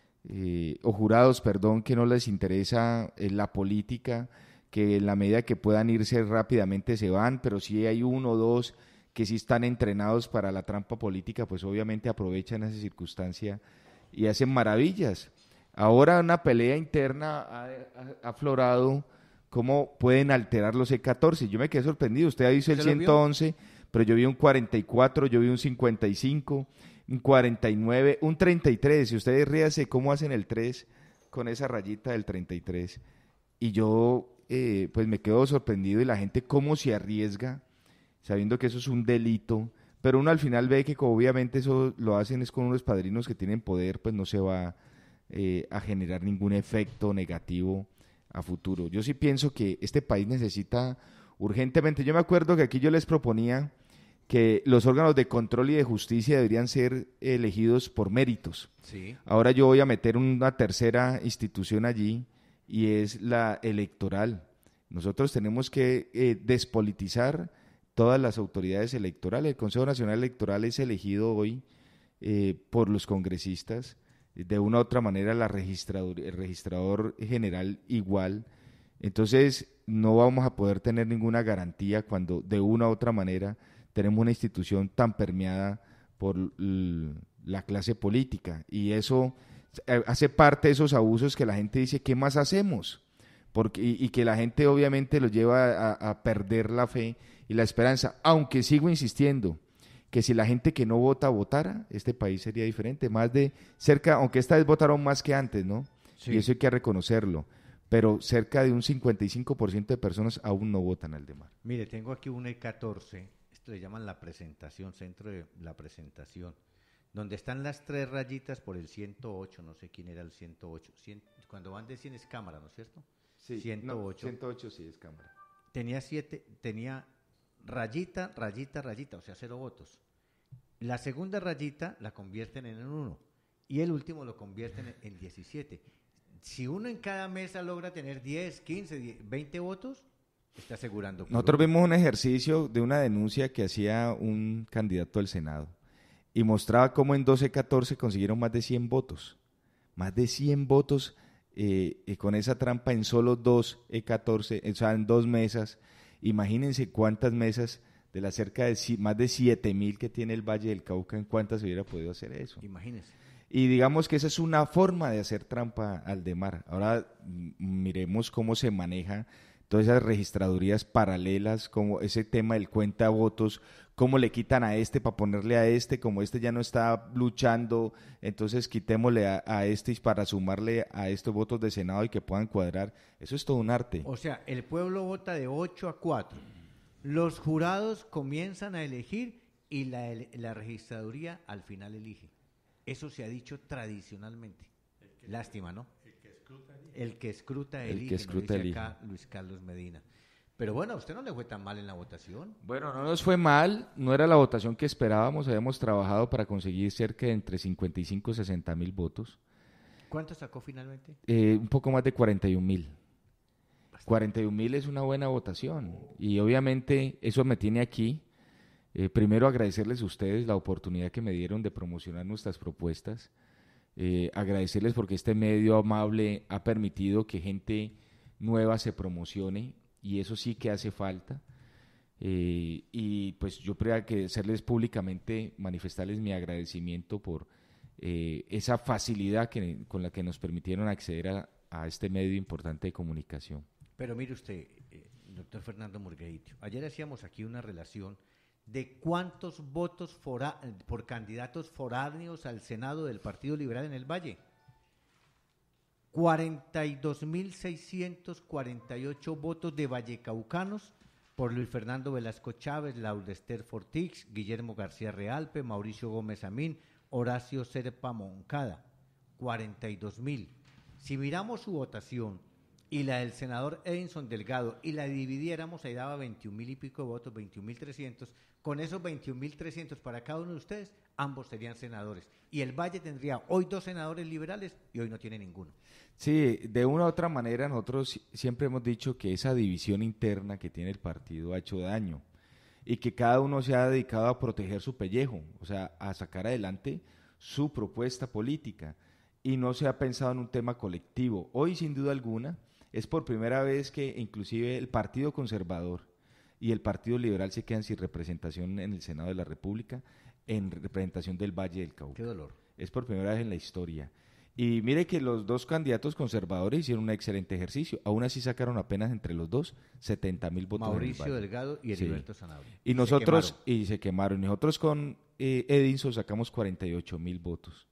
eh, o jurados, perdón, que no les interesa eh, la política, que en la medida que puedan irse rápidamente se van, pero si hay uno o dos que sí están entrenados para la trampa política, pues obviamente aprovechan esa circunstancia y hacen maravillas. Ahora una pelea interna ha, ha, ha aflorado cómo pueden alterar los E catorce. Yo me quedé sorprendido, usted ha visto el ciento once, pero yo vi un cuarenta y cuatro, yo vi un cincuenta y cinco, un cuarenta y nueve, un treinta y tres, y ustedes ríanse cómo hacen el tres con esa rayita del treinta y tres, y yo eh, pues me quedo sorprendido, y la gente cómo se arriesga, sabiendo que eso es un delito, pero uno al final ve que obviamente eso lo hacen es con unos padrinos que tienen poder, pues no se va eh, a generar ningún efecto negativo a futuro. Yo sí pienso que este país necesita urgentemente, yo me acuerdo que aquí yo les proponía que los órganos de control y de justicia deberían ser elegidos por méritos. Sí. Ahora yo voy a meter una tercera institución allí y es la electoral. Nosotros tenemos que eh, despolitizar todas las autoridades electorales. El Consejo Nacional Electoral es elegido hoy eh, por los congresistas, de una u otra manera la registrador, el registrador general igual. Entonces no vamos a poder tener ninguna garantía cuando de una u otra manera tenemos una institución tan permeada por l- la clase política, y eso hace parte de esos abusos que la gente dice, ¿qué más hacemos? Porque, y, y que la gente obviamente los lleva a, a perder la fe y la esperanza, aunque sigo insistiendo que si la gente que no vota votara, este país sería diferente, más de cerca, aunque esta vez votaron más que antes, ¿no? Sí. Y eso hay que reconocerlo, pero cerca de un cincuenta y cinco por ciento de personas aún no votan al Aldemar. Mire, tengo aquí un E catorce, esto le llaman la presentación, centro de la presentación, donde están las tres rayitas por el ciento ocho, no sé quién era el ciento ocho, cien, cuando van de cien es cámara, ¿no es cierto? Sí, ciento ocho. No, ciento ocho sí es cámara. Tenía siete, tenía rayita, rayita, rayita, o sea, cero votos. La segunda rayita la convierten en uno y el último lo convierten en, en diecisiete. Si uno en cada mesa logra tener diez, quince, diez, veinte votos, está asegurando. Nosotros vimos un ejercicio de una denuncia que hacía un candidato al Senado y mostraba cómo en doce catorce consiguieron más de cien votos. Más de cien votos eh, eh, con esa trampa en solo dos E catorce, o sea, en dos mesas. Imagínense cuántas mesas de las cerca de más de siete mil que tiene el Valle del Cauca, en cuántas se hubiera podido hacer eso. Imagínense. Y digamos que esa es una forma de hacer trampa al Aldemar. Ahora m- miremos cómo se maneja todas esas registradurías paralelas, como ese tema del cuenta votos, cómo le quitan a este para ponerle a este, como este ya no está luchando, entonces quitémosle a, a este para sumarle a estos votos de Senado y que puedan cuadrar. Eso es todo un arte. O sea, el pueblo vota de ocho a cuatro. Los jurados comienzan a elegir y la, la registraduría al final elige. Eso se ha dicho tradicionalmente. Lástima, ¿no? El que escruta elige. El que escruta elige, el que escruta dice elige. acá Luis Carlos Medina. Pero bueno, a usted no le fue tan mal en la votación. Bueno, no nos fue mal, no era la votación que esperábamos, habíamos trabajado para conseguir cerca de entre cincuenta y cinco y sesenta mil votos. ¿Cuánto sacó finalmente? Eh, un poco más de cuarenta y un mil. cuarenta y un mil es una buena votación y obviamente eso me tiene aquí. Eh, primero agradecerles a ustedes la oportunidad que me dieron de promocionar nuestras propuestas, eh, agradecerles porque este medio amable ha permitido que gente nueva se promocione y eso sí que hace falta. Eh, y pues yo creo que hacerles públicamente, manifestarles mi agradecimiento por eh, esa facilidad que, con la que nos permitieron acceder a, a este medio importante de comunicación. Pero mire usted, eh, doctor Fernando Murgueitio, ayer hacíamos aquí una relación de cuántos votos fora, por candidatos foráneos al Senado del Partido Liberal en el Valle. cuarenta y dos mil seiscientos cuarenta y ocho votos de vallecaucanos por Luis Fernando Velasco Chávez, Laudester Fortix, Guillermo García Realpe, Mauricio Gómez Amín, Horacio Serpa Moncada. cuarenta y dos mil. Si miramos su votación y la del senador Edinson Delgado y la dividiéramos, ahí daba veintiún mil y pico de votos, veintiún mil trescientos. Con esos veintiún mil trescientos para cada uno de ustedes, ambos serían senadores. Y el Valle tendría hoy dos senadores liberales y hoy no tiene ninguno. Sí, de una u otra manera nosotros siempre hemos dicho que esa división interna que tiene el partido ha hecho daño y que cada uno se ha dedicado a proteger su pellejo, o sea, a sacar adelante su propuesta política y no se ha pensado en un tema colectivo. Hoy, sin duda alguna, es por primera vez que inclusive el Partido Conservador y el Partido Liberal se quedan sin representación en el Senado de la República, en representación del Valle del Cauca. Qué dolor. Es por primera vez en la historia. Y mire que los dos candidatos conservadores hicieron un excelente ejercicio. Aún así sacaron apenas entre los dos setenta mil votos. Mauricio Delgado y Heriberto sí. Sanabria. Y, y nosotros, se y se quemaron. Y nosotros con eh, Edinson sacamos cuarenta y ocho mil votos.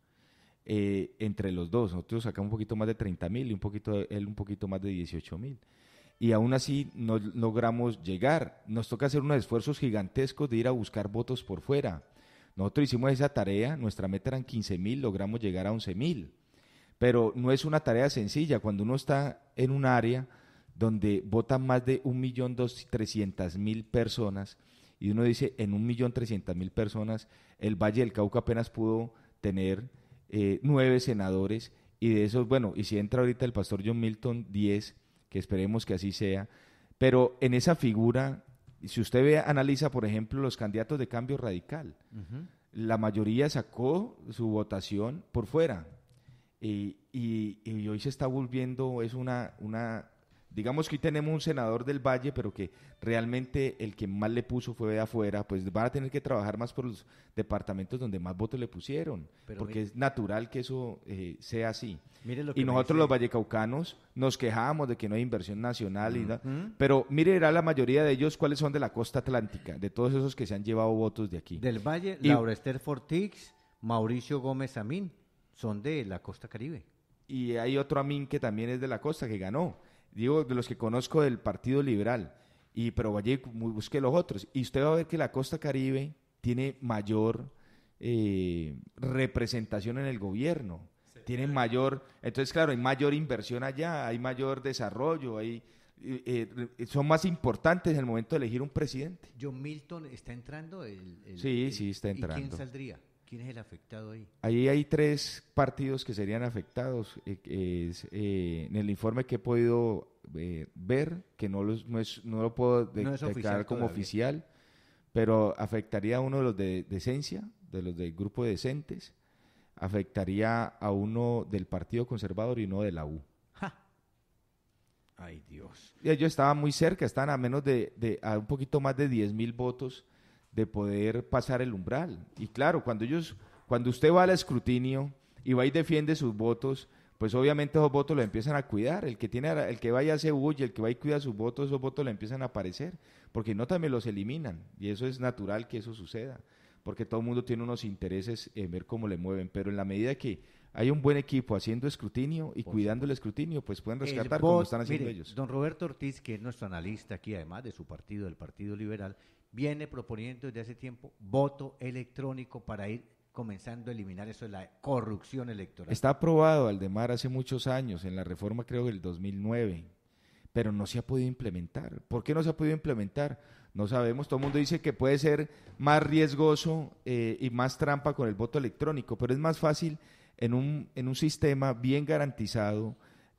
Eh, entre los dos, nosotros sacamos un poquito más de treinta mil y un poquito, él un poquito más de dieciocho mil. Y aún así no logramos llegar. Nos toca hacer unos esfuerzos gigantescos de ir a buscar votos por fuera. Nosotros hicimos esa tarea, nuestra meta eran quince mil, logramos llegar a once mil. Pero no es una tarea sencilla. Cuando uno está en un área donde votan más de un millón trescientas mil personas, y uno dice, en un millón trescientas mil personas, el Valle del Cauca apenas pudo tener eh, nueve senadores, y de esos, bueno, y si entra ahorita el pastor John Milton, diez, que esperemos que así sea, pero en esa figura, si usted ve, analiza, por ejemplo, los candidatos de Cambio Radical, uh-huh. la mayoría sacó su votación por fuera, y, y, y hoy se está volviendo, es una, una, digamos que hoy tenemos un senador del Valle, pero que realmente el que más le puso fue de afuera, pues van a tener que trabajar más por los departamentos donde más votos le pusieron, pero porque mire, es natural que eso eh, sea así. Mire lo que y nosotros dice, los vallecaucanos nos quejábamos de que no hay inversión nacional, uh-huh. y da, pero mire, era la mayoría de ellos cuáles son de la costa atlántica, de todos esos que se han llevado votos de aquí. Del Valle, y, Laurester Fortix, Mauricio Gómez Amín, son de la costa Caribe. Y hay otro Amín que también es de la costa, que ganó. Digo, de los que conozco del Partido Liberal, y pero vaya, busque los otros, y usted va a ver que la costa Caribe tiene mayor eh, representación en el gobierno, sí, tiene mayor, entonces claro, hay mayor inversión allá, hay mayor desarrollo, hay, eh, eh, son más importantes en el momento de elegir un presidente. John Milton está entrando, el, el, sí, el, sí está entrando. ¿Y quién saldría? ¿Quién es el afectado ahí? Ahí hay tres partidos que serían afectados. Eh, es, eh, en el informe que he podido eh, ver, que no, los, no, es, no lo puedo de, no declarar como todavía oficial, pero afectaría a uno de los de decencia, de los del grupo de decentes, afectaría a uno del Partido Conservador y uno de la U. ¡Ja! ¡Ay, Dios! Y ellos estaban muy cerca, estaban a menos de, de a un poquito más de diez mil votos de poder pasar el umbral. Y claro, cuando ellos, cuando usted va al escrutinio y va y defiende sus votos, pues obviamente esos votos lo empiezan a cuidar. El que tiene, el que vaya se huye, el que va y cuida sus votos, esos votos le empiezan a aparecer, porque no también los eliminan, y eso es natural que eso suceda, porque todo el mundo tiene unos intereses en ver cómo le mueven, pero en la medida que hay un buen equipo haciendo escrutinio y Por cuidando supuesto. el escrutinio, pues pueden rescatar como están haciendo mire, ellos. Don Roberto Ortiz, que es nuestro analista aquí, además de su partido, del Partido Liberal, viene proponiendo desde hace tiempo voto electrónico para ir comenzando a eliminar eso de la corrupción electoral. Está aprobado, Aldemar, hace muchos años, en la reforma creo del dos mil nueve, pero no se ha podido implementar. ¿Por qué no se ha podido implementar? No sabemos, todo el mundo dice que puede ser más riesgoso eh, y más trampa con el voto electrónico, pero es más fácil en un, en un sistema bien garantizado,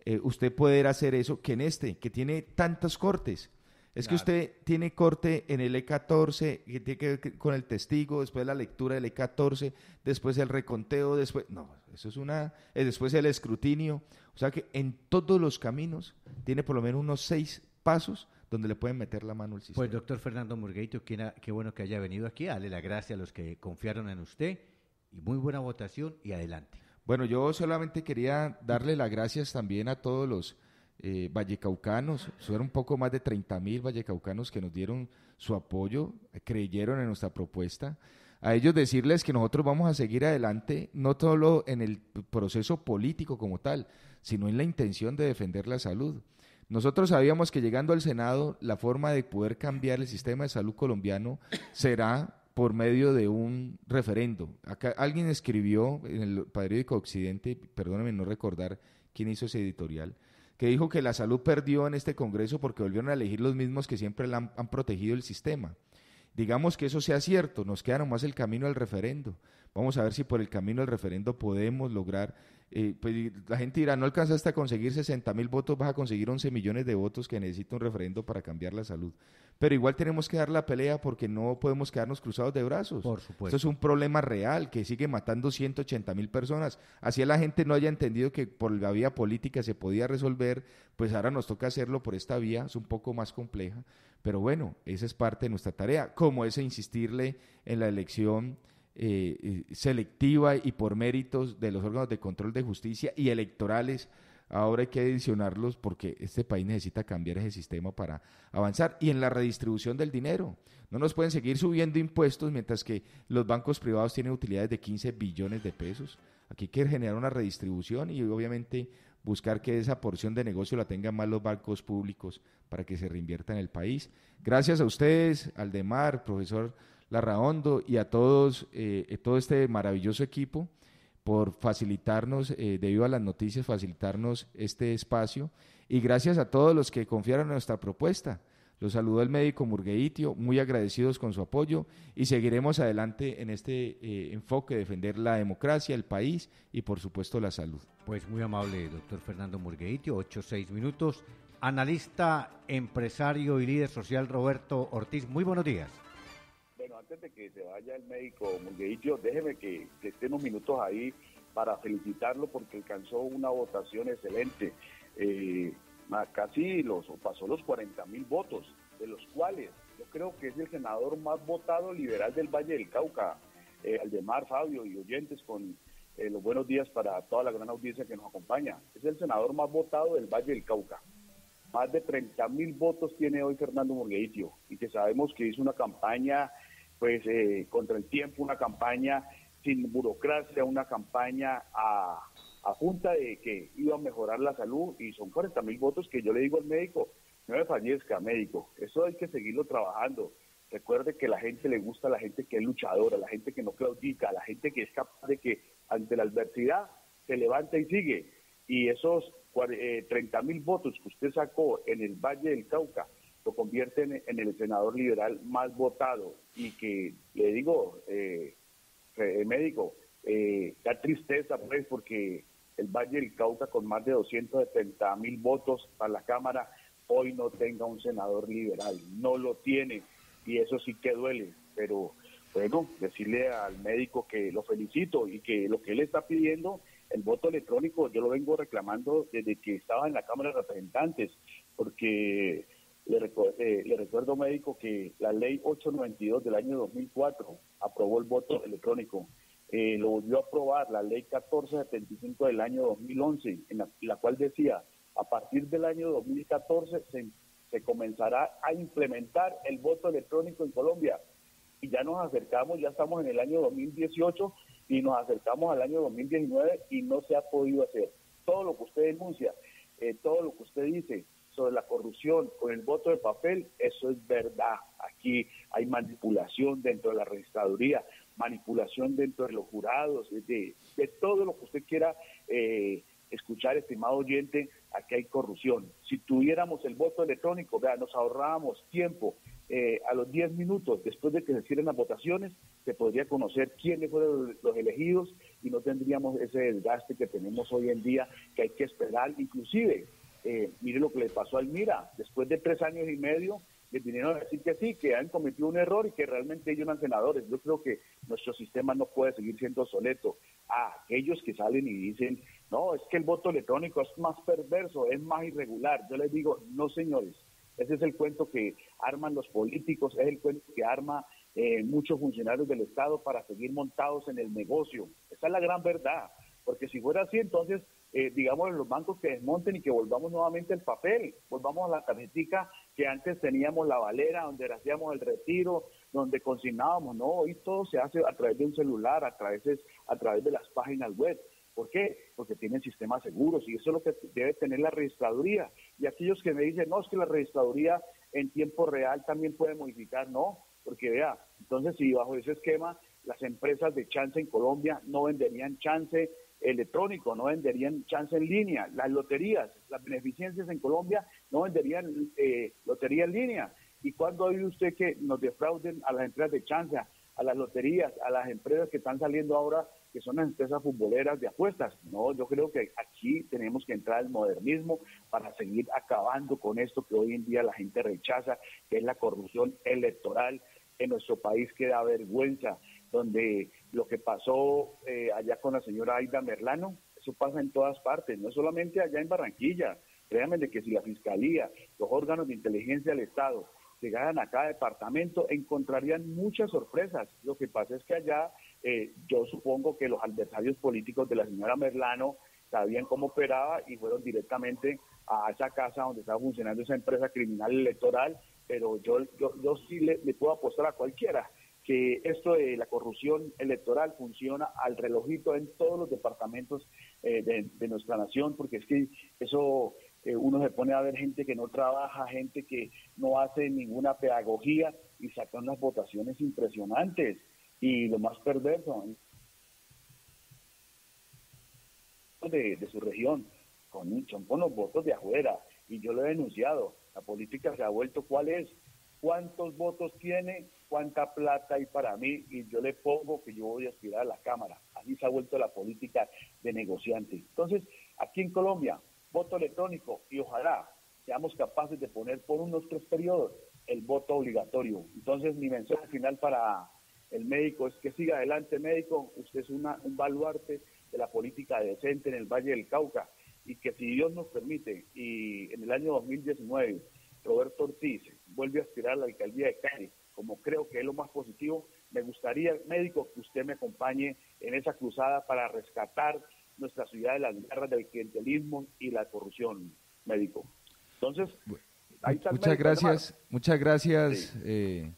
eh, usted poder hacer eso que en este, que tiene tantas cortes. Es Claro. que usted tiene corte en el E catorce, que tiene que ver con el testigo, después la lectura del E catorce, después el reconteo, después... No, eso es una... eh, después el escrutinio. O sea que en todos los caminos tiene por lo menos unos seis pasos donde le pueden meter la mano al sistema. Pues doctor Fernando Murgueito, qué, qué bueno que haya venido aquí, dale la gracia a los que confiaron en usted y muy buena votación y adelante. Bueno, yo solamente quería darle las gracias también a todos los eh, vallecaucanos, fueron un poco más de treinta mil vallecaucanos que nos dieron su apoyo, creyeron en nuestra propuesta. A ellos decirles que nosotros vamos a seguir adelante, no solo en el proceso político como tal, sino en la intención de defender la salud. Nosotros sabíamos que llegando al Senado, la forma de poder cambiar el sistema de salud colombiano será por medio de un referendo. Acá alguien escribió en el periódico Occidente, perdónenme no recordar quién hizo ese editorial, que dijo que la salud perdió en este Congreso porque volvieron a elegir los mismos que siempre la han, han protegido el sistema. Digamos que eso sea cierto, nos queda nomás el camino del referendo. Vamos a ver si por el camino del referendo podemos lograr, eh, pues la gente dirá, no alcanzaste a conseguir sesenta mil votos, vas a conseguir once millones de votos que necesita un referendo para cambiar la salud. Pero igual tenemos que dar la pelea porque no podemos quedarnos cruzados de brazos. Por supuesto. Esto es un problema real que sigue matando ciento ochenta mil personas. Así la gente no haya entendido que por la vía política se podía resolver, pues ahora nos toca hacerlo por esta vía, es un poco más compleja. Pero bueno, esa es parte de nuestra tarea, como es insistirle en la elección eh, selectiva y por méritos de los órganos de control de justicia y electorales. Ahora hay que adicionarlos porque este país necesita cambiar ese sistema para avanzar. Y en la redistribución del dinero, no nos pueden seguir subiendo impuestos mientras que los bancos privados tienen utilidades de quince billones de pesos. Aquí hay que generar una redistribución y obviamente buscar que esa porción de negocio la tengan más los bancos públicos para que se reinvierta en el país. Gracias a ustedes, Aldemar, profesor Larraondo y a todos, eh, todo este maravilloso equipo por facilitarnos, eh, debido a las noticias, facilitarnos este espacio y gracias a todos los que confiaron en nuestra propuesta. Los saludó el médico Murgueitio, muy agradecidos con su apoyo y seguiremos adelante en este eh, enfoque de defender la democracia, el país y por supuesto la salud. Pues muy amable, doctor Fernando Murgueitio, ocho, seis minutos. Analista, empresario y líder social Roberto Ortiz, muy buenos días. Bueno, antes de que se vaya el médico Murgueitio, déjeme que, que esté unos minutos ahí para felicitarlo porque alcanzó una votación excelente. Eh, casi los pasó los cuarenta mil votos, de los cuales yo creo que es el senador más votado liberal del Valle del Cauca. Eh, Aldemar, Fabio y oyentes, con eh, los buenos días para toda la gran audiencia que nos acompaña. Es el senador más votado del Valle del Cauca. Más de treinta mil votos tiene hoy Fernando Murgueitio y que sabemos que hizo una campaña pues eh, contra el tiempo, una campaña sin burocracia, una campaña a, a punta de que iba a mejorar la salud y son cuarenta mil votos que yo le digo al médico, no me fallezca médico, eso hay que seguirlo trabajando. Recuerde que la gente le gusta a la gente que es luchadora, a la gente que no claudica, a la gente que es capaz de que ante la adversidad se levanta y sigue. Y esos eh, treinta mil votos que usted sacó en el Valle del Cauca lo convierte en, en el senador liberal más votado y que, le digo, eh, eh, médico, eh, da tristeza pues porque el Valle del Cauca con más de doscientos setenta mil votos para la Cámara hoy no tenga un senador liberal, no lo tiene y eso sí que duele, pero bueno, decirle al médico que lo felicito y que lo que él está pidiendo, el voto electrónico, yo lo vengo reclamando desde que estaba en la Cámara de Representantes, porque le, recu eh, le recuerdo, médico, que la ley ochocientos noventa y dos del año dos mil cuatro aprobó el voto electrónico, eh, lo volvió a aprobar la ley catorce setenta y cinco del año dos mil once, en la, la cual decía, a partir del año dos mil catorce se, se comenzará a implementar el voto electrónico en Colombia, y ya nos acercamos, ya estamos en el año dos mil dieciocho y nos acercamos al año dos mil diecinueve y no se ha podido hacer. Todo lo que usted denuncia, eh, todo lo que usted dice sobre la corrupción con el voto de papel, eso es verdad. Aquí hay manipulación dentro de la registraduría, manipulación dentro de los jurados, de, de todo lo que usted quiera eh, escuchar, estimado oyente, aquí hay corrupción. Si tuviéramos el voto electrónico, vea, nos ahorrábamos tiempo, eh, a los diez minutos, después de que se cierren las votaciones, se podría conocer quiénes fueron los elegidos y no tendríamos ese desgaste que tenemos hoy en día, que hay que esperar. Inclusive, eh, mire lo que le pasó a Almira, después de tres años y medio, les vinieron a decir que sí, que han cometido un error y que realmente ellos eran senadores. Yo creo que nuestro sistema no puede seguir siendo obsoleto. A aquellos que salen y dicen, no, es que el voto electrónico es más perverso, es más irregular. Yo les digo, no señores, ese es el cuento que arman los políticos, es el cuento que arma eh, muchos funcionarios del Estado para seguir montados en el negocio. Esa es la gran verdad, porque si fuera así, entonces, eh, digamos, en los bancos que desmonten y que volvamos nuevamente al papel, volvamos a la tarjetica que antes teníamos, la valera, donde hacíamos el retiro, donde consignábamos. No, hoy todo se hace a través de un celular, a través de, a través de las páginas web. ¿Por qué? Porque tienen sistemas seguros y eso es lo que debe tener la registraduría. Y aquellos que me dicen, no, es que la registraduría en tiempo real también puede modificar, no, porque vea, entonces si bajo ese esquema las empresas de chance en Colombia no venderían chance electrónico, no venderían chance en línea, las loterías, las beneficencias en Colombia no venderían eh, lotería en línea. ¿Y cuándo ha oído usted que nos defrauden a las empresas de chance, a las loterías, a las empresas que están saliendo ahora, que son las empresas futboleras de apuestas? No, yo creo que aquí tenemos que entrar al modernismo para seguir acabando con esto que hoy en día la gente rechaza, que es la corrupción electoral. En nuestro país que da vergüenza, donde lo que pasó eh, allá con la señora Aida Merlano, eso pasa en todas partes, no solamente allá en Barranquilla. Créanme de que si la Fiscalía, los órganos de inteligencia del Estado llegaran a cada departamento, encontrarían muchas sorpresas. Lo que pasa es que allá, eh, yo supongo que los adversarios políticos de la señora Merlano sabían cómo operaba y fueron directamente a esa casa donde estaba funcionando esa empresa criminal electoral, pero yo, yo, yo sí le, le puedo apostar a cualquiera que esto de la corrupción electoral funciona al relojito en todos los departamentos eh, de, de nuestra nación, porque es que eso... Eh, uno se pone a ver gente que no trabaja, gente que no hace ninguna pedagogía y saca unas votaciones impresionantes. Y lo más perverso, de, de su región, con, son con los votos de afuera. Y yo lo he denunciado, la política se ha vuelto, ¿cuál es? ¿Cuántos votos tiene? ¿Cuánta plata hay para mí? Y yo le pongo que yo voy a aspirar a la Cámara. Así se ha vuelto la política de negociante. Entonces, aquí en Colombia, voto electrónico y ojalá seamos capaces de poner por unos tres periodos el voto obligatorio. Entonces mi mensaje final para el médico es que siga adelante, médico, usted es una, un baluarte de la política decente en el Valle del Cauca y que si Dios nos permite y en el año dos mil diecinueve Roberto Ortiz vuelve a aspirar a la alcaldía de Cali, como creo que es lo más positivo, me gustaría, médico, que usted me acompañe en esa cruzada para rescatar nuestra ciudad de las guerras del clientelismo y la corrupción, médico. Entonces, ahí está el muchas médico, gracias, hermano. muchas gracias, Sí. eh,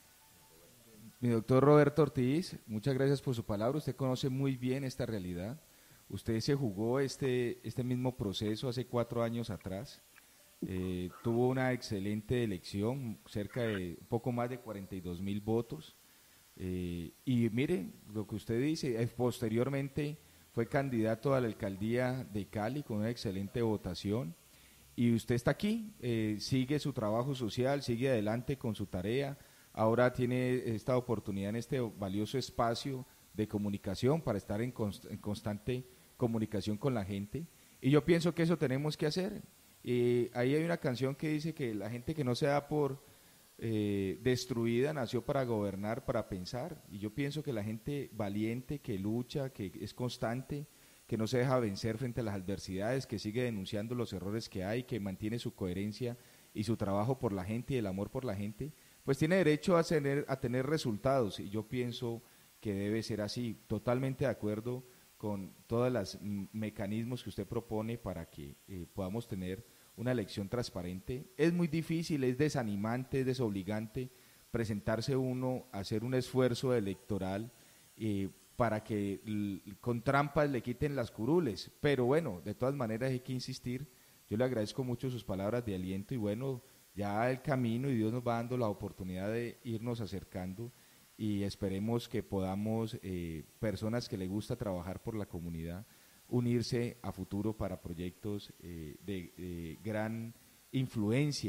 mi doctor Roberto Ortiz, muchas gracias por su palabra. Usted conoce muy bien esta realidad. Usted se jugó este, este mismo proceso hace cuatro años atrás. Eh, tuvo una excelente elección, cerca de un poco más de cuarenta y dos mil votos. Eh, y mire lo que usted dice, eh, posteriormente fue candidato a la alcaldía de Cali con una excelente votación y usted está aquí, eh, sigue su trabajo social, sigue adelante con su tarea, ahora tiene esta oportunidad en este valioso espacio de comunicación para estar en, const en constante comunicación con la gente y yo pienso que eso tenemos que hacer. Eh, ahí hay una canción que dice que la gente que no se da por eh, destruida nació para gobernar, para pensar, y yo pienso que la gente valiente, que lucha, que es constante, que no se deja vencer frente a las adversidades, que sigue denunciando los errores que hay, que mantiene su coherencia y su trabajo por la gente y el amor por la gente, pues tiene derecho a tener, a tener resultados, y yo pienso que debe ser así, totalmente de acuerdo con todos los mecanismos que usted propone para que eh, podamos tener una elección transparente. Es muy difícil, es desanimante, es desobligante presentarse uno a hacer un esfuerzo electoral eh, para que l, con trampas le quiten las curules, pero bueno, de todas maneras hay que insistir. Yo le agradezco mucho sus palabras de aliento y bueno, ya el camino y Dios nos va dando la oportunidad de irnos acercando y esperemos que podamos, eh, personas que le gusta trabajar por la comunidad, unirse a futuro para proyectos eh, de, de gran influencia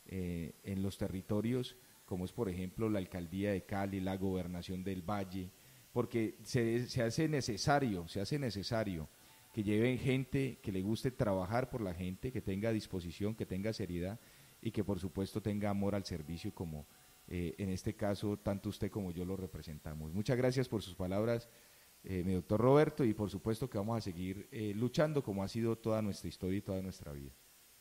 eh, en los territorios, como es por ejemplo la alcaldía de Cali, la gobernación del Valle, porque se, se hace necesario, se hace necesario que lleven gente que le guste trabajar por la gente, que tenga disposición, que tenga seriedad y que por supuesto tenga amor al servicio, como eh, en este caso tanto usted como yo lo representamos. Muchas gracias por sus palabras, eh, mi doctor Roberto, y por supuesto que vamos a seguir eh, luchando como ha sido toda nuestra historia y toda nuestra vida.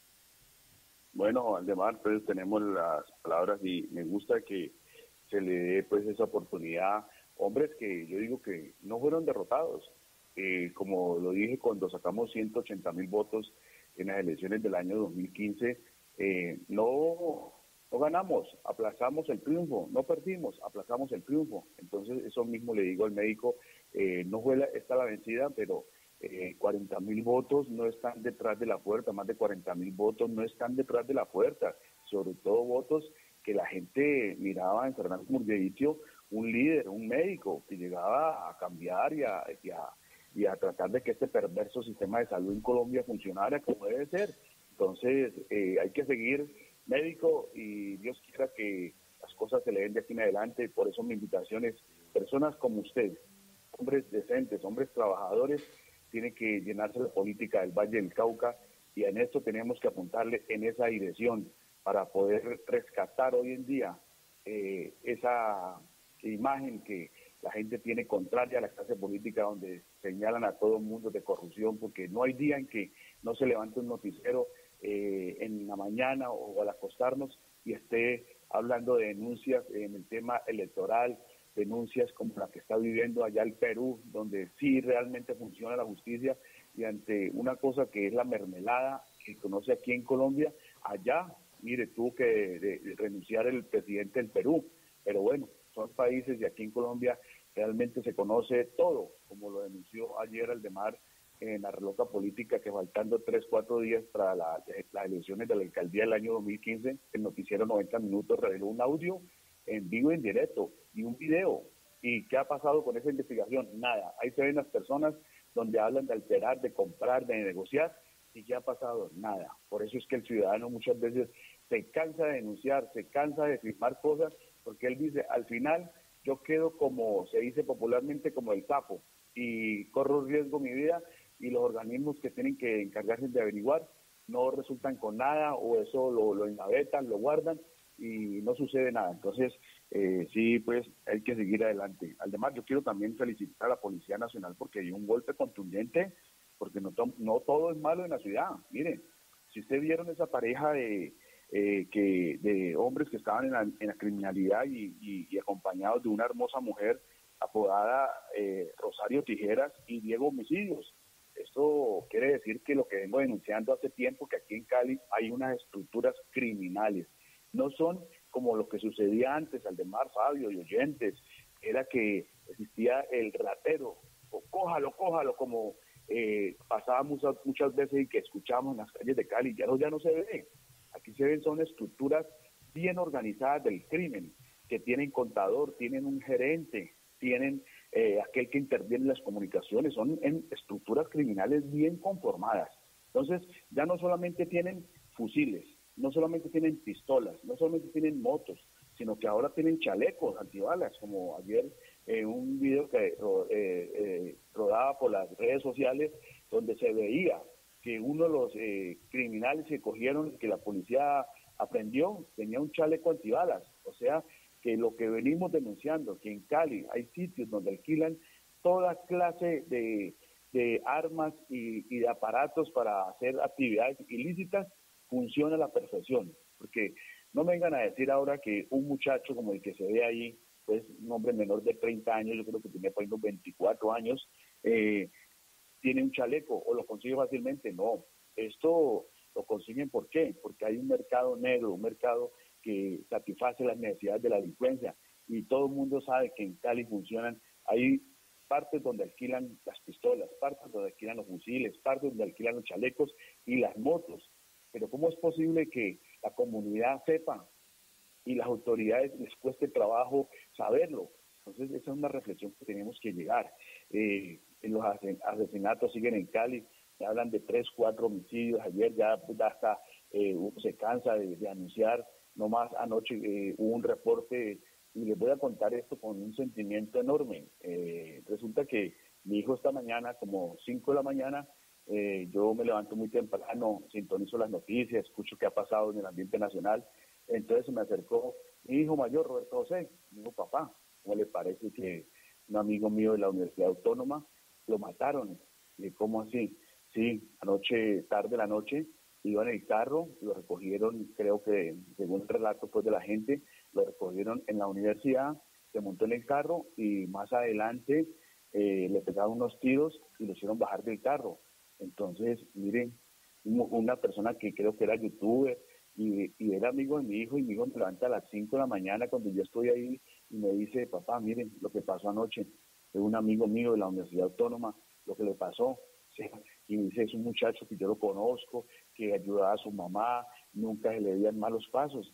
Bueno, Aldemar, pues tenemos las palabras y me gusta que se le dé pues esa oportunidad. Hombres que yo digo que no fueron derrotados, eh, como lo dije cuando sacamos ciento ochenta mil votos en las elecciones del año dos mil quince, eh, no, no ganamos, aplazamos el triunfo, no perdimos, aplazamos el triunfo. Entonces eso mismo le digo al médico, eh, no fue la, esta la vencida, pero eh, cuarenta mil votos no están detrás de la puerta, más de cuarenta mil votos no están detrás de la puerta, sobre todo votos que la gente miraba en Fernando Murgueditio, un líder, un médico que llegaba a cambiar y a, y, a, y a tratar de que este perverso sistema de salud en Colombia funcionara como debe ser. Entonces eh, hay que seguir, médico, y Dios quiera que las cosas se le den de aquí en adelante. Por eso mi invitación es, personas como usted, hombres decentes, hombres trabajadores, tienen que llenarse la política del Valle del Cauca, y en esto tenemos que apuntarle en esa dirección para poder rescatar hoy en día eh, esa imagen que la gente tiene contraria a la clase política, donde señalan a todo el mundo de corrupción, porque no hay día en que no se levante un noticiero eh, en la mañana o al acostarnos y esté hablando de denuncias en el tema electoral, denuncias como la que está viviendo allá el Perú, donde sí realmente funciona la justicia, y ante una cosa que es la mermelada que conoce aquí en Colombia, allá, mire, tuvo que de, de renunciar el presidente del Perú, pero bueno, son países, y aquí en Colombia realmente se conoce todo, como lo denunció ayer Aldemar en la reloca política, que faltando tres, cuatro días para la, las elecciones de la alcaldía del año dos mil quince, el noticiero noventa minutos reveló un audio en vivo, en directo, y un video. ¿Y qué ha pasado con esa investigación? Nada. Ahí se ven las personas donde hablan de alterar, de comprar, de negociar, y ¿qué ha pasado? Nada. Por eso es que el ciudadano muchas veces se cansa de denunciar, se cansa de firmar cosas, porque él dice, al final yo quedo como, se dice popularmente, como el sapo, y corro riesgo mi vida, y los organismos que tienen que encargarse de averiguar no resultan con nada, o eso lo, lo engavetan, lo guardan, y no sucede nada. Entonces, eh, sí, pues hay que seguir adelante. Además, yo quiero también felicitar a la Policía Nacional porque dio un golpe contundente, porque no, to no todo es malo en la ciudad. Miren, si ustedes vieron esa pareja de, eh, que, de hombres que estaban en la, en la criminalidad y, y, y acompañados de una hermosa mujer apodada eh, Rosario Tijeras y Diego Homicidios. Esto quiere decir que lo que vengo denunciando hace tiempo, que aquí en Cali hay unas estructuras criminales. No son como lo que sucedía antes, Aldemar, Fabio y oyentes, era que existía el ratero, o cójalo, cójalo, como eh, pasaba muchas, muchas veces y que escuchamos en las calles de Cali. Ya no, ya no se ve. Aquí se ven, son estructuras bien organizadas del crimen, que tienen contador, tienen un gerente, tienen eh, aquel que interviene en las comunicaciones, son en estructuras criminales bien conformadas. Entonces, ya no solamente tienen fusiles, no solamente tienen pistolas, no solamente tienen motos, sino que ahora tienen chalecos antibalas, como ayer en eh, un video que eh, eh, rodaba por las redes sociales, donde se veía que uno de los eh, criminales que cogieron, que la policía aprendió, tenía un chaleco antibalas. O sea, que lo que venimos denunciando, que en Cali hay sitios donde alquilan toda clase de, de armas y, y de aparatos para hacer actividades ilícitas, funciona a la perfección, porque no me vengan a decir ahora que un muchacho como el que se ve ahí, pues un hombre menor de treinta años, yo creo que tiene por ahí unos veinticuatro años, eh, tiene un chaleco o lo consigue fácilmente. No, esto lo consiguen, ¿por qué? Porque hay un mercado negro, un mercado que satisface las necesidades de la delincuencia, y todo el mundo sabe que en Cali funcionan, hay partes donde alquilan las pistolas, partes donde alquilan los fusiles, partes donde alquilan los chalecos y las motos. Pero ¿cómo es posible que la comunidad sepa y las autoridades les cueste trabajo saberlo? Entonces esa es una reflexión que tenemos que llegar. Eh, los asesinatos siguen en Cali, se hablan de tres, cuatro homicidios. Ayer ya hasta eh, uno se cansa de, de anunciar nomás anoche eh, hubo un reporte, y les voy a contar esto con un sentimiento enorme. Eh, resulta que mi hijo esta mañana, como cinco de la mañana, eh, yo me levanto muy temprano, sintonizo las noticias, escucho qué ha pasado en el ambiente nacional. Entonces se me acercó mi hijo mayor, Roberto José, me dijo, papá, ¿cómo le parece que un amigo mío de la Universidad Autónoma lo mataron? Y ¿cómo así? Sí, anoche, tarde de la noche, iba en el carro, lo recogieron, creo que según el relato pues, de la gente, lo recogieron en la universidad, se montó en el carro y más adelante eh, le pegaron unos tiros y lo hicieron bajar del carro. Entonces, miren, una persona que creo que era youtuber y, y era amigo de mi hijo, y mi hijo me levanta a las cinco de la mañana cuando yo estoy ahí y me dice, papá, miren lo que pasó anoche, es un amigo mío de la Universidad Autónoma, lo que le pasó. Y dice, es un muchacho que yo lo conozco, que ayudaba a su mamá, nunca se le veían malos pasos,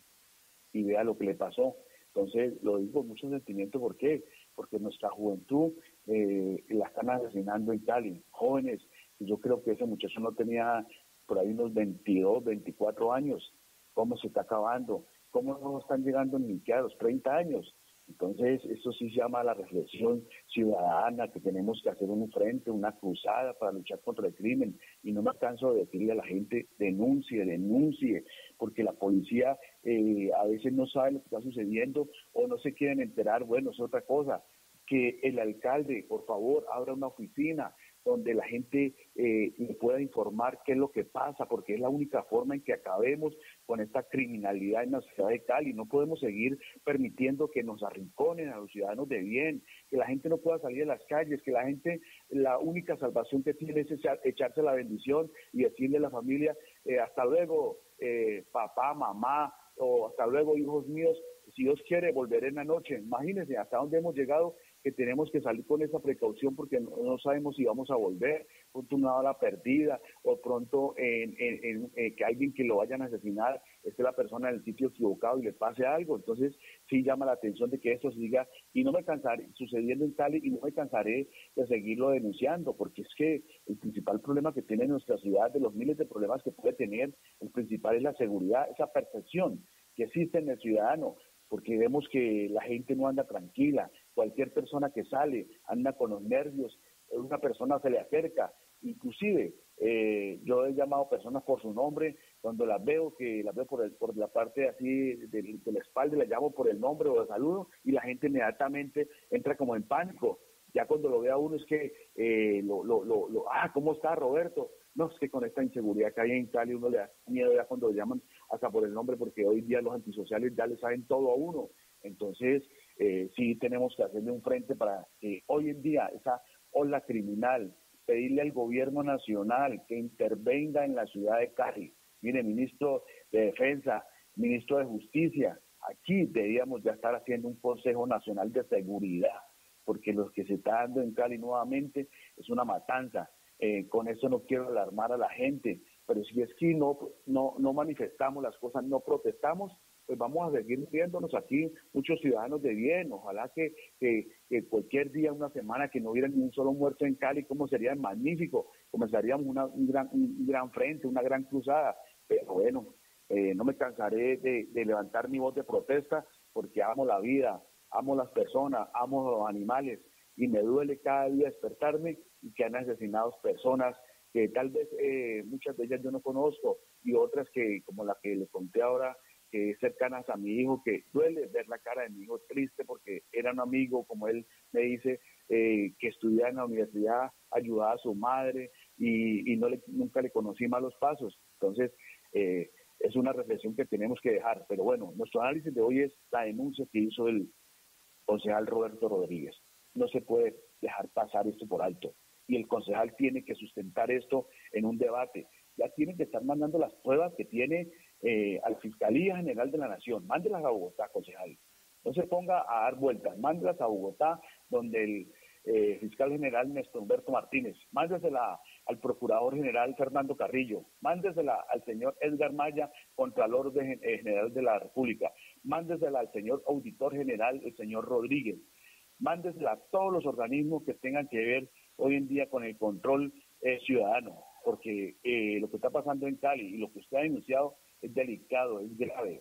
y vea lo que le pasó. Entonces, lo digo con mucho sentimiento, ¿por qué? Porque nuestra juventud eh, la están asesinando en Cali, jóvenes, y yo creo que ese muchacho no tenía por ahí unos veintidós, veinticuatro años. ¿Cómo se está acabando? ¿Cómo no están llegando ni siquiera a los treinta años? Entonces, esto sí se llama la reflexión ciudadana, que tenemos que hacer un frente, una cruzada para luchar contra el crimen. Y no me canso de decirle a la gente, denuncie, denuncie, porque la policía eh, a veces no sabe lo que está sucediendo o no se quieren enterar. Bueno, es otra cosa. Que el alcalde, por favor, abra una oficina donde la gente eh, le pueda informar qué es lo que pasa, porque es la única forma en que acabemos con esta criminalidad en la ciudad de Cali. No podemos seguir permitiendo que nos arrinconen a los ciudadanos de bien, que la gente no pueda salir a las calles, que la gente, la única salvación que tiene es echar, echarse la bendición y decirle a la familia, eh, hasta luego, eh, papá, mamá, o hasta luego, hijos míos, si Dios quiere, volveré en la noche. Imagínense hasta dónde hemos llegado, que tenemos que salir con esa precaución porque no, no sabemos si vamos a volver, pronto una bala perdida o pronto en, en, en, en que alguien que lo vayan a asesinar esté la persona en el sitio equivocado y le pase algo. Entonces sí llama la atención de que esto siga y no me cansaré sucediendo en Cali y no me cansaré de seguirlo denunciando, porque es que el principal problema que tiene nuestra ciudad, de los miles de problemas que puede tener, el principal es la seguridad, esa percepción que existe en el ciudadano, porque vemos que la gente no anda tranquila, cualquier persona que sale anda con los nervios, una persona se le acerca, inclusive eh, yo he llamado personas por su nombre, cuando las veo, que las veo por, el, por la parte así de, de la espalda, las llamo por el nombre o de saludo, y la gente inmediatamente entra como en pánico. Ya cuando lo ve a uno es que, eh, lo, lo, lo, lo, ah, ¿cómo está Roberto? No, es que con esta inseguridad que hay en Cali uno le da miedo ya cuando lo llaman hasta por el nombre, porque hoy día los antisociales ya le saben todo a uno. Entonces, eh, sí tenemos que hacerle un frente para que hoy en día esa ola criminal, pedirle al gobierno nacional que intervenga en la ciudad de Cali. Mire, ministro de Defensa, ministro de Justicia, aquí deberíamos ya estar haciendo un Consejo Nacional de Seguridad, porque lo que se está dando en Cali nuevamente es una matanza. Eh, con eso no quiero alarmar a la gente, pero si es que no, no, no manifestamos las cosas, no protestamos, pues vamos a seguir viéndonos aquí muchos ciudadanos de bien. Ojalá que, que, que cualquier día, una semana, que no hubiera ni un solo muerto en Cali, como sería magnífico, comenzaríamos una, un, gran, un gran frente, una gran cruzada, pero bueno, eh, no me cansaré de, de levantar mi voz de protesta, porque amo la vida, amo las personas, amo los animales, y me duele cada día despertarme y que han asesinado personas que tal vez eh, muchas de ellas yo no conozco, y otras que, como la que les conté ahora, que es cercanas a mi hijo, que duele ver la cara de mi hijo triste porque era un amigo, como él me dice, eh, que estudiaba en la universidad, ayudaba a su madre y, y no le, nunca le conocí malos pasos. Entonces, eh, es una reflexión que tenemos que dejar. Pero bueno, nuestro análisis de hoy es la denuncia que hizo el concejal Roberto Rodríguez. No se puede dejar pasar esto por alto. Y el concejal tiene que sustentar esto en un debate. Ya tienen que estar mandando las pruebas que tiene eh, a la Fiscalía General de la Nación. Mándelas a Bogotá, concejal. No se ponga a dar vueltas. Mándelas a Bogotá, donde el eh, fiscal general Néstor Humberto Martínez. Mándesela al procurador general Fernando Carrillo. Mándesela al señor Edgar Maya, Contralor de, eh, General de la República. Mándesela al señor Auditor General, el señor Rodríguez. Mándesela a todos los organismos que tengan que ver hoy en día con el control eh, ciudadano, porque eh, lo que está pasando en Cali y lo que usted ha denunciado es delicado, es grave.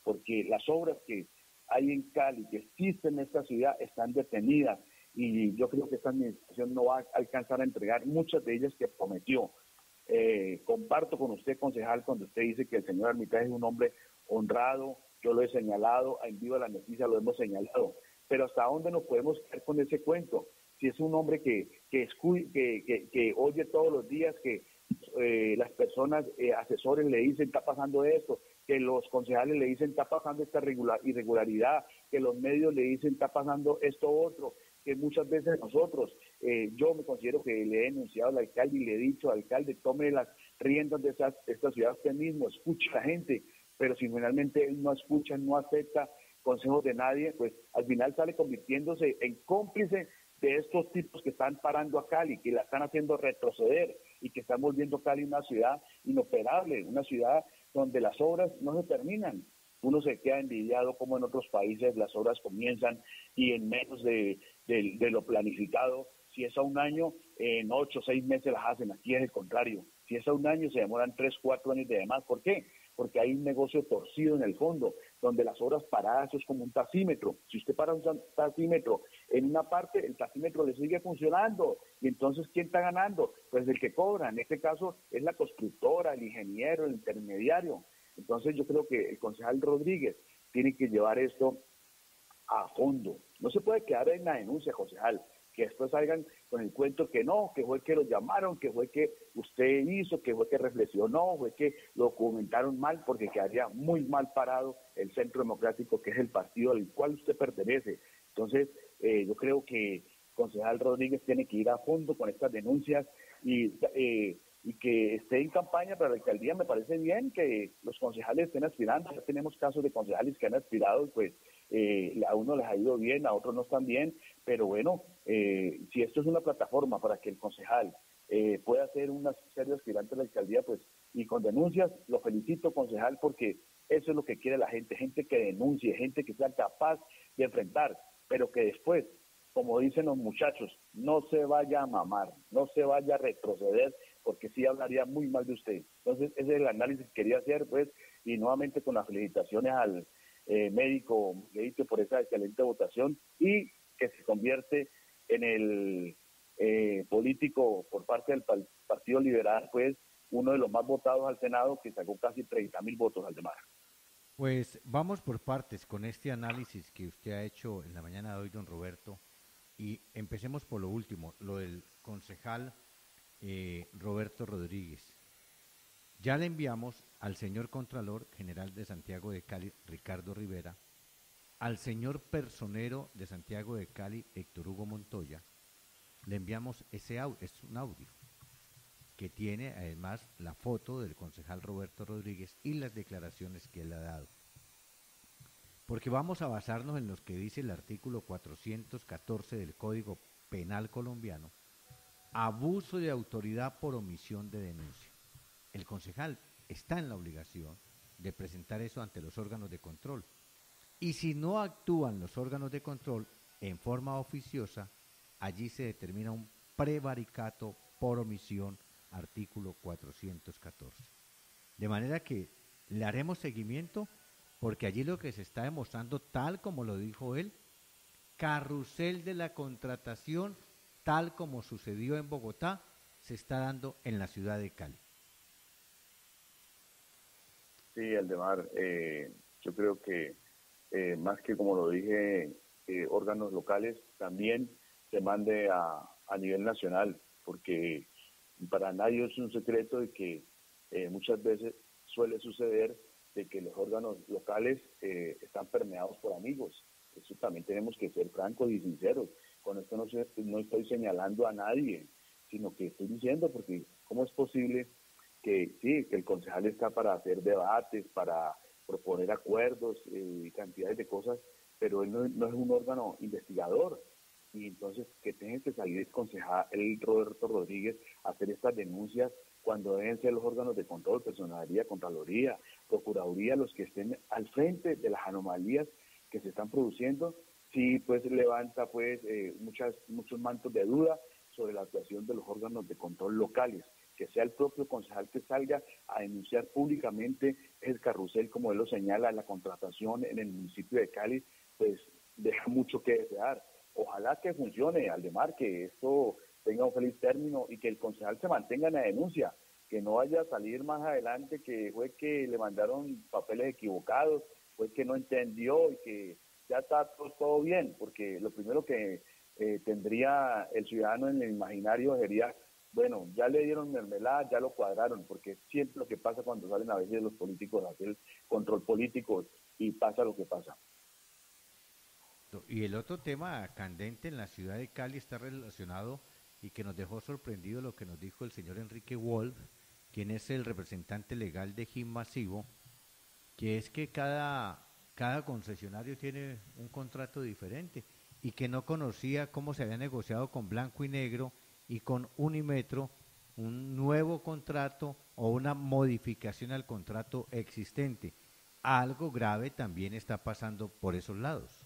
porque las obras que hay en Cali, que existen en esta ciudad, están detenidas y yo creo que esta administración no va a alcanzar a entregar muchas de ellas que prometió. Eh, comparto con usted, concejal, cuando usted dice que el señor Armitage es un hombre honrado, yo lo he señalado, en Viva la Noticia lo hemos señalado, pero ¿hasta dónde nos podemos quedar con ese cuento? Si es un hombre que, que, escu- que, que, que oye todos los días que eh, las personas, eh, asesores le dicen, está pasando esto, que los concejales le dicen, está pasando esta regular, irregularidad, que los medios le dicen, está pasando esto otro, que muchas veces nosotros, eh, yo me considero que le he denunciado al alcalde y le he dicho al alcalde, tome las riendas de, esas, de esta ciudad usted mismo, escuche a la gente, pero si finalmente él no escucha, no acepta consejos de nadie, pues al final sale convirtiéndose en cómplice de estos tipos que están parando a Cali, que la están haciendo retroceder y que están volviendo a Cali una ciudad inoperable, una ciudad donde las obras no se terminan. Uno se queda envidiado como en otros países las obras comienzan y en menos de, de, de lo planificado, si es a un año, en ocho o seis meses las hacen. Aquí es el contrario. Si es a un año, se demoran tres, cuatro años de demás. ¿Por qué? Porque hay un negocio torcido en el fondo, donde las obras paradas es como un tacímetro. Si usted para un tacímetro en una parte, el tacímetro le sigue funcionando. Y entonces, ¿quién está ganando? Pues el que cobra. En este caso es la constructora, el ingeniero, el intermediario. Entonces yo creo que el concejal Rodríguez tiene que llevar esto a fondo. No se puede quedar en la denuncia, concejal, que después salgan con el cuento que no, que fue que lo llamaron, que fue que usted hizo, que fue que reflexionó, fue que lo documentaron mal, porque quedaría muy mal parado el Centro Democrático, que es el partido al cual usted pertenece. Entonces, eh, yo creo que el concejal Rodríguez tiene que ir a fondo con estas denuncias y... Eh, y que esté en campaña para la alcaldía. Me parece bien que los concejales estén aspirando. Ya tenemos casos de concejales que han aspirado, pues eh, a uno les ha ido bien, a otros no están bien, pero bueno, eh, si esto es una plataforma para que el concejal eh, pueda ser una serie aspirante a la alcaldía, pues y con denuncias, lo felicito, concejal, porque eso es lo que quiere la gente, gente que denuncie, gente que sea capaz de enfrentar, pero que después, como dicen los muchachos, no se vaya a mamar, no se vaya a retroceder, porque sí hablaría muy mal de usted. Entonces, ese es el análisis que quería hacer, pues, y nuevamente con las felicitaciones al eh, médico Leito por esa excelente votación y que se convierte en el eh, político por parte del Partido Liberal, pues, uno de los más votados al Senado, que sacó casi treinta mil votos al demás. Pues vamos por partes con este análisis que usted ha hecho en la mañana de hoy, don Roberto, y empecemos por lo último, lo del concejal Eh, Roberto Rodríguez. Ya le enviamos al señor Contralor General de Santiago de Cali, Ricardo Rivera, al señor Personero de Santiago de Cali, Héctor Hugo Montoya, le enviamos ese audio, es un audio que tiene además la foto del concejal Roberto Rodríguez y las declaraciones que él ha dado. Porque vamos a basarnos en lo que dice el artículo cuatrocientos catorce del Código Penal colombiano, abuso de autoridad por omisión de denuncia. El concejal está en la obligación de presentar eso ante los órganos de control. Y si no actúan los órganos de control en forma oficiosa, allí se determina un prevaricato por omisión, artículo cuatrocientos catorce. De manera que le haremos seguimiento, porque allí lo que se está demostrando, tal como lo dijo él, carrusel de la contratación, tal como sucedió en Bogotá, se está dando en la ciudad de Cali. Sí, Aldemar, eh, yo creo que eh, más que como lo dije, eh, órganos locales, también se mande a, a nivel nacional, porque para nadie es un secreto de que eh, muchas veces suele suceder de que los órganos locales eh, están permeados por amigos. Eso también tenemos que ser francos y sinceros. Con esto no, se, no estoy señalando a nadie, sino que estoy diciendo, porque ¿cómo es posible que sí, que el concejal está para hacer debates, para proponer acuerdos y eh, cantidades de cosas, pero él no, no es un órgano investigador? Y entonces que tenga que salir el concejal, el Roberto Rodríguez, a hacer estas denuncias cuando deben ser los órganos de control, Personería, Contraloría, Procuraduría, los que estén al frente de las anomalías que se están produciendo. Sí, pues levanta pues eh, muchas muchos mantos de duda sobre la actuación de los órganos de control locales. que sea el propio concejal que salga a denunciar públicamente el carrusel, como él lo señala, la contratación en el municipio de Cali, pues deja mucho que desear. Ojalá que funcione, Aldemar, que esto tenga un feliz término y que el concejal se mantenga en la denuncia, que no vaya a salir más adelante que fue que le mandaron papeles equivocados, fue que no entendió y que ya está todo, todo bien, porque lo primero que eh, tendría el ciudadano en el imaginario sería, bueno, ya le dieron mermelada, ya lo cuadraron, porque es siempre lo que pasa cuando salen a veces los políticos a hacer control político y pasa lo que pasa. Y el otro tema candente en la ciudad de Cali está relacionado y que nos dejó sorprendido lo que nos dijo el señor Enrique Wolf, quien es el representante legal de G I M Masivo, que es que cada, cada concesionario tiene un contrato diferente y que no conocía cómo se había negociado con Blanco y Negro y con Unimetro un nuevo contrato o una modificación al contrato existente. Algo grave también está pasando por esos lados.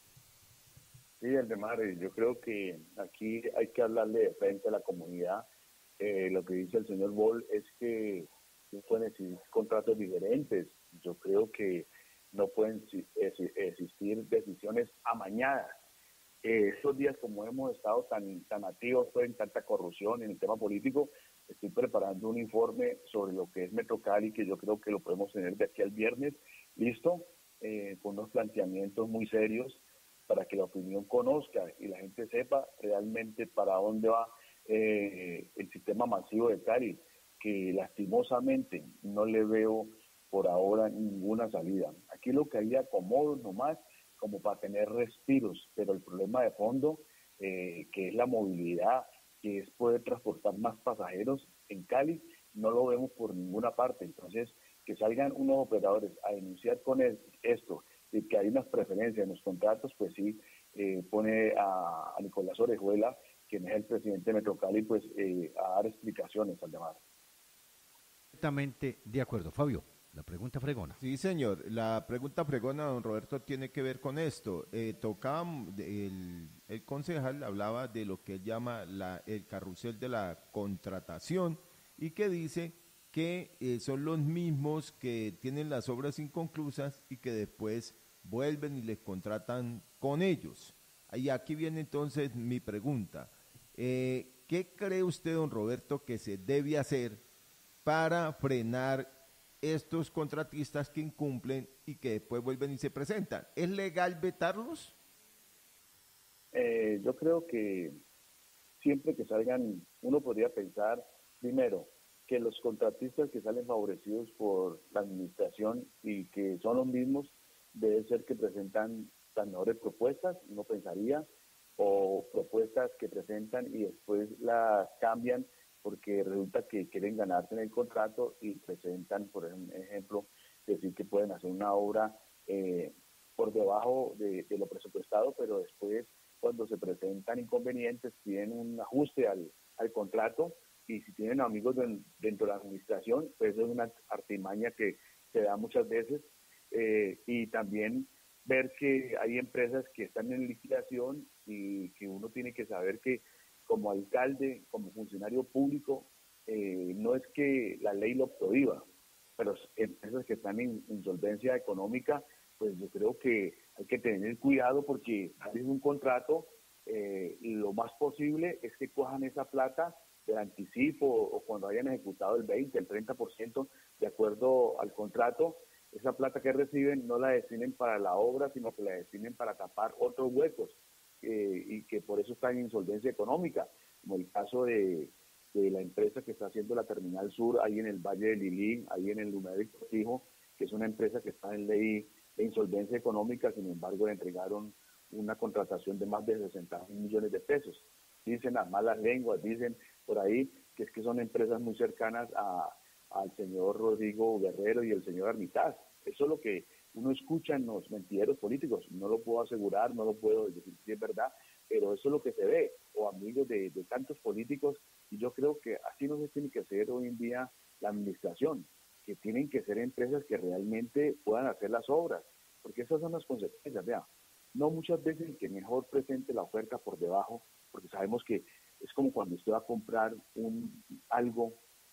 Sí, Aldemar, yo creo que aquí hay que hablarle de frente a la comunidad. Eh, lo que dice el señor Boll es que no pueden existir contratos diferentes. Yo creo que no pueden existir decisiones amañadas. Eh, estos días, como hemos estado tan, tan activos en tanta corrupción en el tema político, estoy preparando un informe sobre lo que es Metro Cali, que yo creo que lo podemos tener de aquí al viernes, listo, eh, con unos planteamientos muy serios para que la opinión conozca y la gente sepa realmente para dónde va eh, el sistema masivo de Cali, que lastimosamente no le veo por ahora ninguna salida. Aquí lo que hay acomodos nomás como para tener respiros, pero el problema de fondo, eh, que es la movilidad, que es poder transportar más pasajeros en Cali, no lo vemos por ninguna parte. Entonces, que salgan unos operadores a denunciar con el, esto, de que hay unas preferencias en los contratos, pues sí, eh, pone a, a Nicolás Orejuela, quien es el presidente de Metro Cali, pues eh, a dar explicaciones al llamar. Completamente de acuerdo. Fabio, la pregunta fregona. Sí, señor. La pregunta fregona, don Roberto, tiene que ver con esto. Eh, tocaba, el, el concejal hablaba de lo que él llama la, el carrusel de la contratación y que dice que eh, son los mismos que tienen las obras inconclusas y que después vuelven y les contratan con ellos. Y aquí viene entonces mi pregunta. Eh, ¿Qué cree usted, don Roberto, que se debe hacer para frenar estos contratistas que incumplen y que después vuelven y se presentan? ¿Es legal vetarlos? Eh, yo creo que siempre que salgan, uno podría pensar, primero, que los contratistas que salen favorecidos por la administración y que son los mismos, debe ser que presentan las mejores propuestas, uno pensaría, o propuestas que presentan y después las cambian porque resulta que quieren ganarse en el contrato y presentan, por ejemplo, decir que pueden hacer una obra eh, por debajo de, de lo presupuestado, pero después cuando se presentan inconvenientes piden un ajuste al, al contrato y si tienen amigos de, dentro de la administración, pues eso es una artimaña que se da muchas veces eh, y también ver que hay empresas que están en liquidación y que uno tiene que saber que como alcalde, como funcionario público, eh, no es que la ley lo prohíba, pero empresas que están en insolvencia económica, pues yo creo que hay que tener cuidado porque hay un contrato, eh, y lo más posible es que cojan esa plata del anticipo o cuando hayan ejecutado el veinte, el treinta por ciento de acuerdo al contrato, esa plata que reciben no la destinen para la obra, sino que la destinen para tapar otros huecos. Eh, y que por eso está en insolvencia económica, como el caso de, de la empresa que está haciendo la Terminal Sur ahí en el Valle de Lilín, ahí en el Lumero y Cortijo, que es una empresa que está en ley de insolvencia económica, sin embargo le entregaron una contratación de más de sesenta mil millones de pesos. Dicen las malas lenguas, dicen por ahí que es que son empresas muy cercanas a, al señor Rodrigo Guerrero y el señor Armitaz. Eso es lo que uno escucha en los mentideros políticos, no lo puedo asegurar, no lo puedo decir si es verdad, pero eso es lo que se ve, o amigos de, de tantos políticos, y yo creo que así no se tiene que hacer hoy en día la administración, que tienen que ser empresas que realmente puedan hacer las obras, porque esas son las consecuencias, vea, no muchas veces que mejor presente la oferta por debajo, porque sabemos que es como cuando usted va a comprar un algo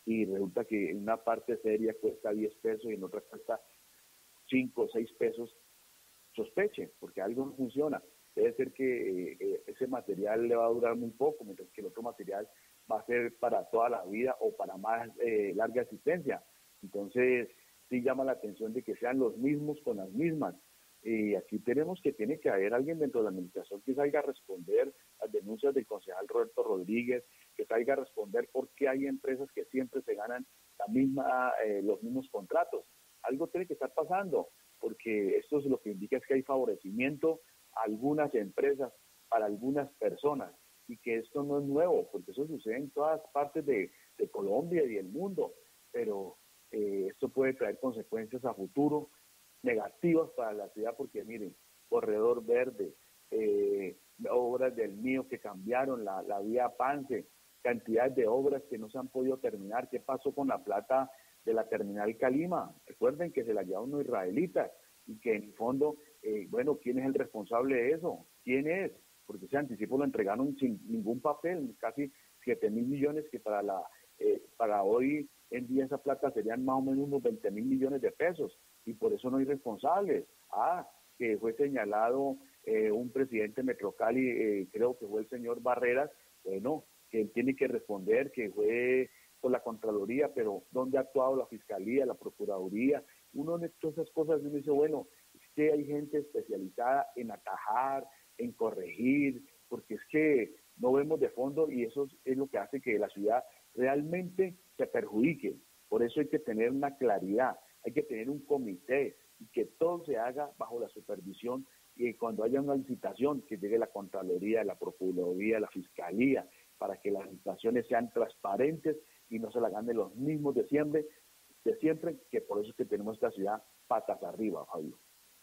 y resulta que en una parte seria cuesta diez pesos y en otra cuesta cinco o seis pesos, sospeche, porque algo no funciona. Debe ser que eh, ese material le va a durar muy poco, mientras que el otro material va a ser para toda la vida o para más eh, larga existencia. Entonces, sí llama la atención de que sean los mismos con las mismas. Y aquí tenemos que tiene que haber alguien dentro de la administración que salga a responder las denuncias del concejal Roberto Rodríguez, que salga a responder por qué hay empresas que siempre se ganan la misma, eh, los mismos contratos. Algo tiene que estar pasando, porque esto es lo que indica es que hay favorecimiento a algunas empresas para algunas personas, y que esto no es nuevo, porque eso sucede en todas partes de, de Colombia y del mundo, pero eh, esto puede traer consecuencias a futuro negativas para la ciudad, porque miren, corredor verde, eh, obras del mío que cambiaron, la, la vía Pance, cantidad de obras que no se han podido terminar. ¿Qué pasó con la plata de la terminal Calima? Recuerden que se la llevaron unos israelitas y que en el fondo, eh, bueno, ¿quién es el responsable de eso? ¿Quién es? Porque ese anticipo lo entregaron sin ningún papel, casi siete mil millones, que para la eh, para hoy en día esa plata serían más o menos unos veinte mil millones de pesos, y por eso no hay responsables. Ah, que fue señalado eh, un presidente de Metrocali, eh, creo que fue el señor Barreras, bueno, que él tiene que responder, que fue por la Contraloría, pero ¿dónde ha actuado la Fiscalía, la Procuraduría? Uno de todas esas cosas, uno dice, bueno, es que hay gente especializada en atajar, en corregir, porque es que no vemos de fondo, y eso es lo que hace que la ciudad realmente se perjudique. Por eso hay que tener una claridad, hay que tener un comité, y que todo se haga bajo la supervisión, y cuando haya una licitación, que llegue la Contraloría, la Procuraduría, la Fiscalía, para que las licitaciones sean transparentes y no se la ganen los mismos de siempre, de siempre, que por eso es que tenemos esta ciudad patas arriba, Fabio.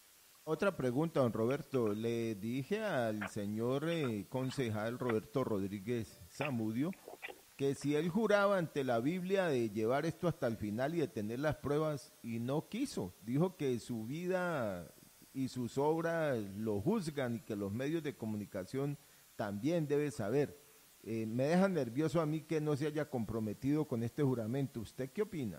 Otra pregunta, don Roberto. Le dije al señor eh, concejal Roberto Rodríguez Zamudio que si él juraba ante la Biblia de llevar esto hasta el final y de tener las pruebas, y no quiso. Dijo que su vida y sus obras lo juzgan y que los medios de comunicación también deben saber. Eh, me deja nervioso a mí que no se haya comprometido con este juramento. ¿Usted qué opina?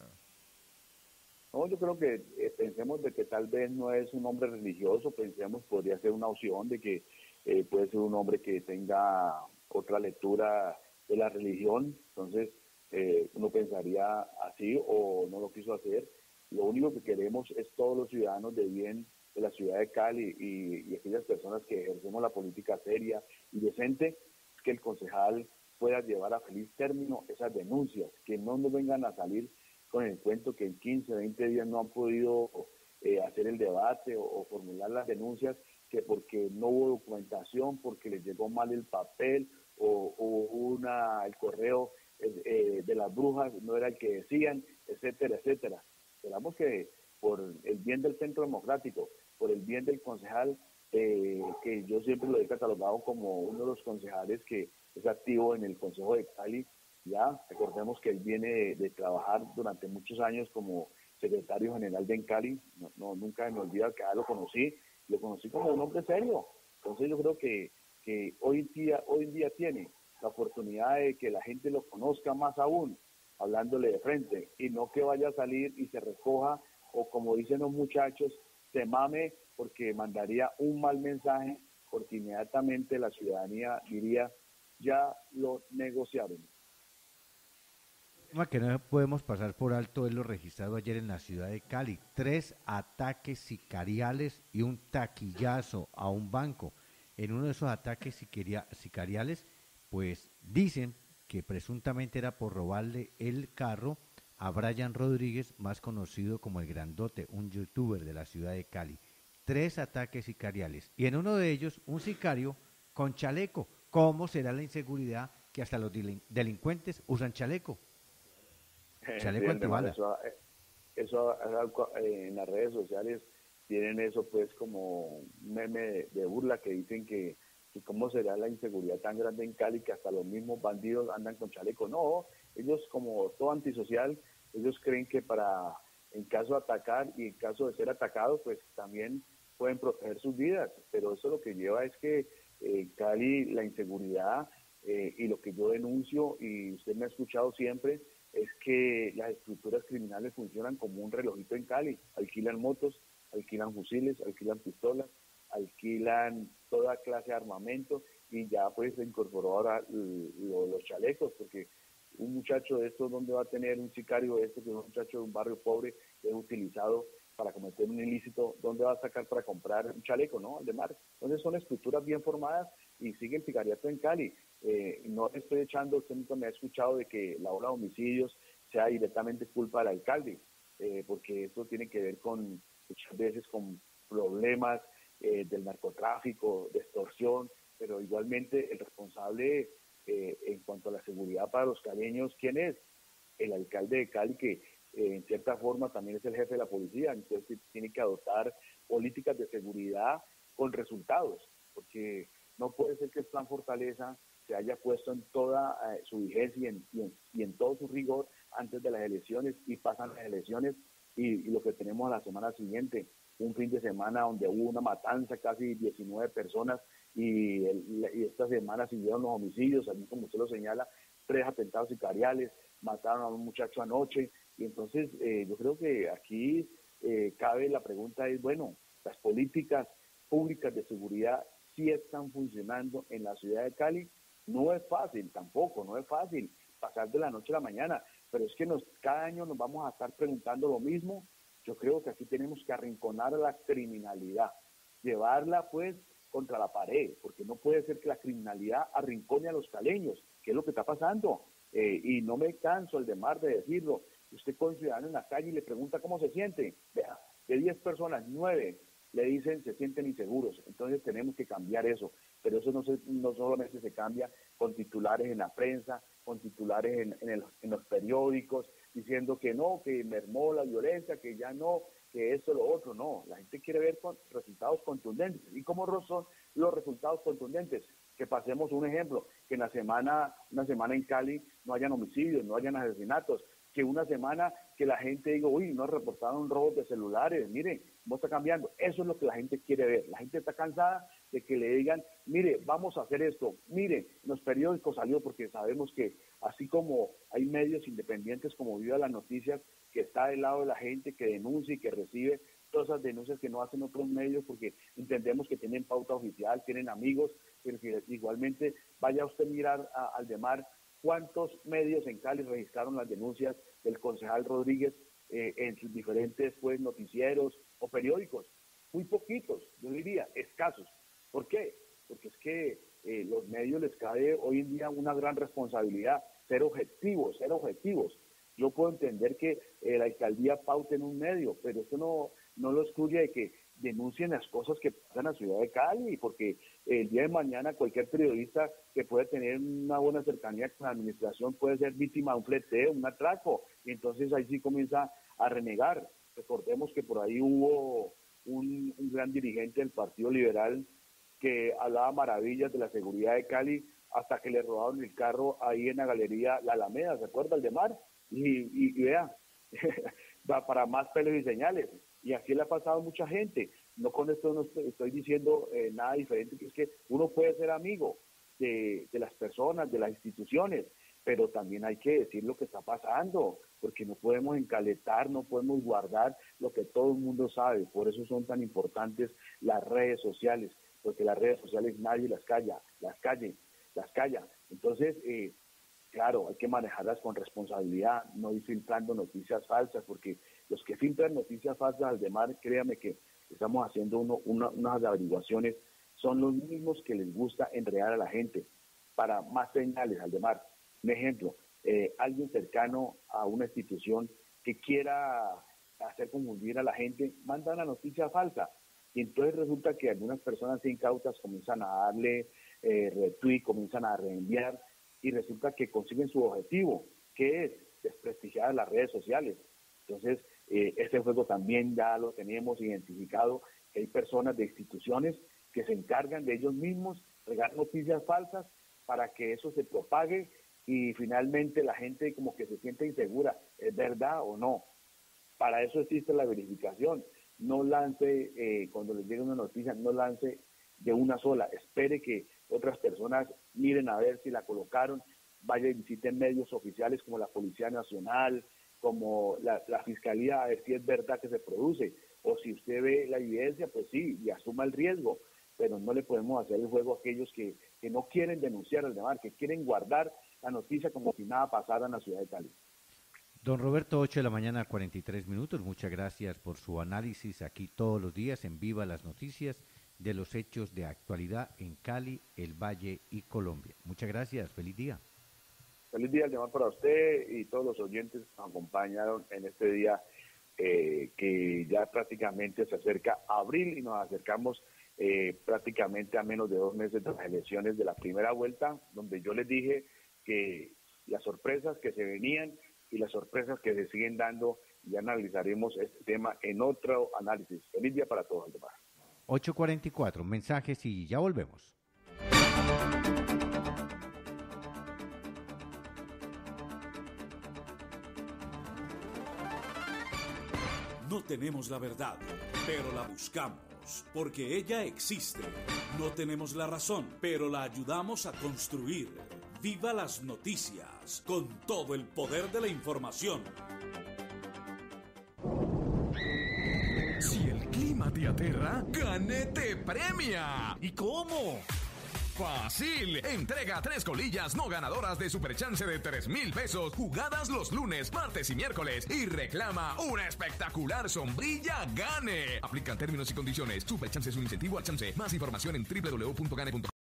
No, yo creo que eh, pensemos de que tal vez no es un hombre religioso, pensemos, podría ser una opción de que eh, puede ser un hombre que tenga otra lectura de la religión, entonces eh, uno pensaría así, o no lo quiso hacer. Lo único que queremos es todos los ciudadanos de bien de la ciudad de Cali y, y aquellas personas que ejercemos la política seria y decente, que el concejal pueda llevar a feliz término esas denuncias, que no nos vengan a salir con el cuento que en quince, veinte días no han podido eh, hacer el debate o, o formular las denuncias, que porque no hubo documentación, porque les llegó mal el papel, o, o una el correo eh, de las brujas no era el que decían, etcétera, etcétera. Esperamos que por el bien del Centro Democrático, por el bien del concejal, eh, que yo siempre lo he catalogado como uno de los concejales que es activo en el Consejo de Cali. Ya, recordemos que él viene de, de trabajar durante muchos años como secretario general de Cali. No, no, nunca me olvida que ya lo conocí, lo conocí como un hombre serio. Entonces yo creo que, que hoy en día, hoy en día tiene la oportunidad de que la gente lo conozca más aún, hablándole de frente, y no que vaya a salir y se recoja, o como dicen los muchachos, se mame, porque mandaría un mal mensaje, porque inmediatamente la ciudadanía diría, ya lo negociaron. Que no podemos pasar por alto es lo registrado ayer en la ciudad de Cali. Tres ataques sicariales y un taquillazo a un banco. En uno de esos ataques sicariales, pues dicen que presuntamente era por robarle el carro a Brian Rodríguez, más conocido como El Grandote, un youtuber de la ciudad de Cali. Tres ataques sicariales. Y en uno de ellos, un sicario con chaleco. ¿Cómo será la inseguridad que hasta los delincuentes usan chaleco? Chaleco antibala. Eso, eso eh, en las redes sociales tienen eso pues como un meme de, de burla, que dicen que, que cómo será la inseguridad tan grande en Cali que hasta los mismos bandidos andan con chaleco. No, ellos como todo antisocial, ellos creen que para, en caso de atacar y en caso de ser atacado, pues también pueden proteger sus vidas, pero eso lo que lleva es que eh, Cali, la inseguridad, eh, y lo que yo denuncio, y usted me ha escuchado siempre, es que las estructuras criminales funcionan como un relojito en Cali, alquilan motos, alquilan fusiles, alquilan pistolas, alquilan toda clase de armamento y ya pues se incorporó ahora lo, los chalecos, porque un muchacho de estos, ¿dónde va a tener un sicario de estos, que es un muchacho de un barrio pobre, que es utilizado para cometer un ilícito, ¿dónde va a sacar para comprar un chaleco, no? Aldemar. Entonces son estructuras bien formadas y sigue el sicariato en Cali. Eh, no estoy echando, usted nunca me ha escuchado de que la ola de homicidios sea directamente culpa del alcalde, eh, porque eso tiene que ver con, muchas veces, con problemas eh, del narcotráfico, de extorsión, pero igualmente el responsable eh, en cuanto a la seguridad para los caleños, ¿quién es? El alcalde de Cali, que eh, en cierta forma también es el jefe de la policía, entonces tiene que adoptar políticas de seguridad con resultados, porque no puede ser que el plan Fortaleza se haya puesto en toda eh, su vigencia y en, y, en, y en todo su rigor antes de las elecciones, y pasan las elecciones y, y lo que tenemos a la semana siguiente, un fin de semana donde hubo una matanza, casi diecinueve personas, y, el, y esta semana siguieron los homicidios, así como usted lo señala, tres atentados sicariales, mataron a un muchacho anoche, y entonces eh, yo creo que aquí eh, cabe la pregunta es, bueno, las políticas públicas de seguridad sí están funcionando en la ciudad de Cali. No es fácil, tampoco, no es fácil pasar de la noche a la mañana, pero es que nos, cada año nos vamos a estar preguntando lo mismo. Yo creo que aquí tenemos que arrinconar a la criminalidad, llevarla pues contra la pared, porque no puede ser que la criminalidad arrincone a los caleños, que es lo que está pasando, eh, y no me canso, Aldemar, de decirlo. Usted con un ciudadano en la calle y le pregunta cómo se siente, vea, de diez personas, nueve le dicen se sienten inseguros, entonces tenemos que cambiar eso, pero eso no, se, no solamente se cambia con titulares en la prensa, con titulares en, en, el, en los periódicos, diciendo que no, que mermó la violencia, que ya no, que esto, lo otro, no, la gente quiere ver con resultados contundentes. ¿Y cómo son los resultados contundentes? Que pasemos un ejemplo, que en la semana, una semana en Cali no hayan homicidios, no hayan asesinatos, que una semana que la gente diga, uy, no reportaron robos de celulares, mire, cómo está cambiando. Eso es lo que la gente quiere ver. La gente está cansada de que le digan, mire, vamos a hacer esto, mire, en los periódicos salió, porque sabemos que así como hay medios independientes como Viva las Noticias, que está del lado de la gente, que denuncia y que recibe todas esas denuncias que no hacen otros medios, porque entendemos que tienen pauta oficial, tienen amigos, pero que igualmente vaya usted a mirar a Aldemar, cuántos medios en Cali registraron las denuncias del concejal Rodríguez eh, en sus diferentes pues, noticieros o periódicos. Muy poquitos, yo diría, escasos. ¿Por qué? Porque es que eh, los medios les cae hoy en día una gran responsabilidad, ser objetivos, ser objetivos. Yo puedo entender que eh, la alcaldía paute en un medio, pero eso no, no lo excluye de que denuncien las cosas que pasan en la ciudad de Cali, porque el día de mañana cualquier periodista que puede tener una buena cercanía con la administración puede ser víctima de un fleteo, un atraco, y entonces ahí sí comienza a renegar. Recordemos que por ahí hubo un, un gran dirigente del Partido Liberal que hablaba maravillas de la seguridad de Cali hasta que le robaron el carro ahí en la galería La Alameda, ¿se acuerda, Aldemar? Y, y, y vea, va para más pelos y señales. Y así le ha pasado a mucha gente. No con esto no estoy, estoy diciendo eh, nada diferente, que es que uno puede ser amigo de, de las personas, de las instituciones, pero también hay que decir lo que está pasando, porque no podemos encaletar, no podemos guardar lo que todo el mundo sabe. Por eso son tan importantes las redes sociales, porque las redes sociales nadie las calla, las calle, las calla. Entonces, eh, claro, hay que manejarlas con responsabilidad, no ir filtrando noticias falsas, porque los que filtran noticias falsas, Aldemar, créame que estamos haciendo uno, una, unas averiguaciones, son los mismos que les gusta enredar a la gente para más señales, Aldemar. Un ejemplo, eh, alguien cercano a una institución que quiera hacer confundir a la gente, manda una noticia falsa, y entonces resulta que algunas personas incautas comienzan a darle eh, retweet, comienzan a reenviar, y resulta que consiguen su objetivo, que es desprestigiar las redes sociales. Entonces, eh, este juego también ya lo tenemos identificado, que hay personas de instituciones que se encargan de ellos mismos, regar noticias falsas para que eso se propague y finalmente la gente como que se siente insegura, ¿es verdad o no? Para eso existe la verificación. No lance, eh, cuando les llegue una noticia, no lance de una sola, espere que otras personas miren a ver si la colocaron, vaya y visite medios oficiales como la Policía Nacional, como la, la Fiscalía, a ver si es verdad que se produce, o si usted ve la evidencia, pues sí, y asuma el riesgo, pero no le podemos hacer el juego a aquellos que, que no quieren denunciar al demás, que quieren guardar la noticia como si nada pasara en la ciudad de Cali. Don Roberto, ocho de la mañana, cuarenta y tres minutos, muchas gracias por su análisis aquí todos los días en Viva las Noticias de los hechos de actualidad en Cali, el Valle y Colombia. Muchas gracias, feliz día. Feliz día, además, para usted y todos los oyentes que nos acompañaron en este día eh, que ya prácticamente se acerca abril y nos acercamos eh, prácticamente a menos de dos meses de las elecciones de la primera vuelta, donde yo les dije que las sorpresas que se venían y las sorpresas que se siguen dando, ya analizaremos este tema en otro análisis. Feliz día para todos, además. ocho cuarenta y cuatro, mensajes y ya volvemos. No tenemos la verdad, pero la buscamos, porque ella existe. No tenemos la razón, pero la ayudamos a construir. Viva las noticias, con todo el poder de la información. Si el clima te aterra, Gane te premia. ¿Y cómo? ¡Fácil! Entrega tres colillas no ganadoras de Superchance de tres mil pesos, jugadas los lunes, martes y miércoles, y reclama una espectacular sombrilla Gane. Aplican términos y condiciones. Superchance es un incentivo al chance. Más información en doble u doble u doble u punto gane punto com.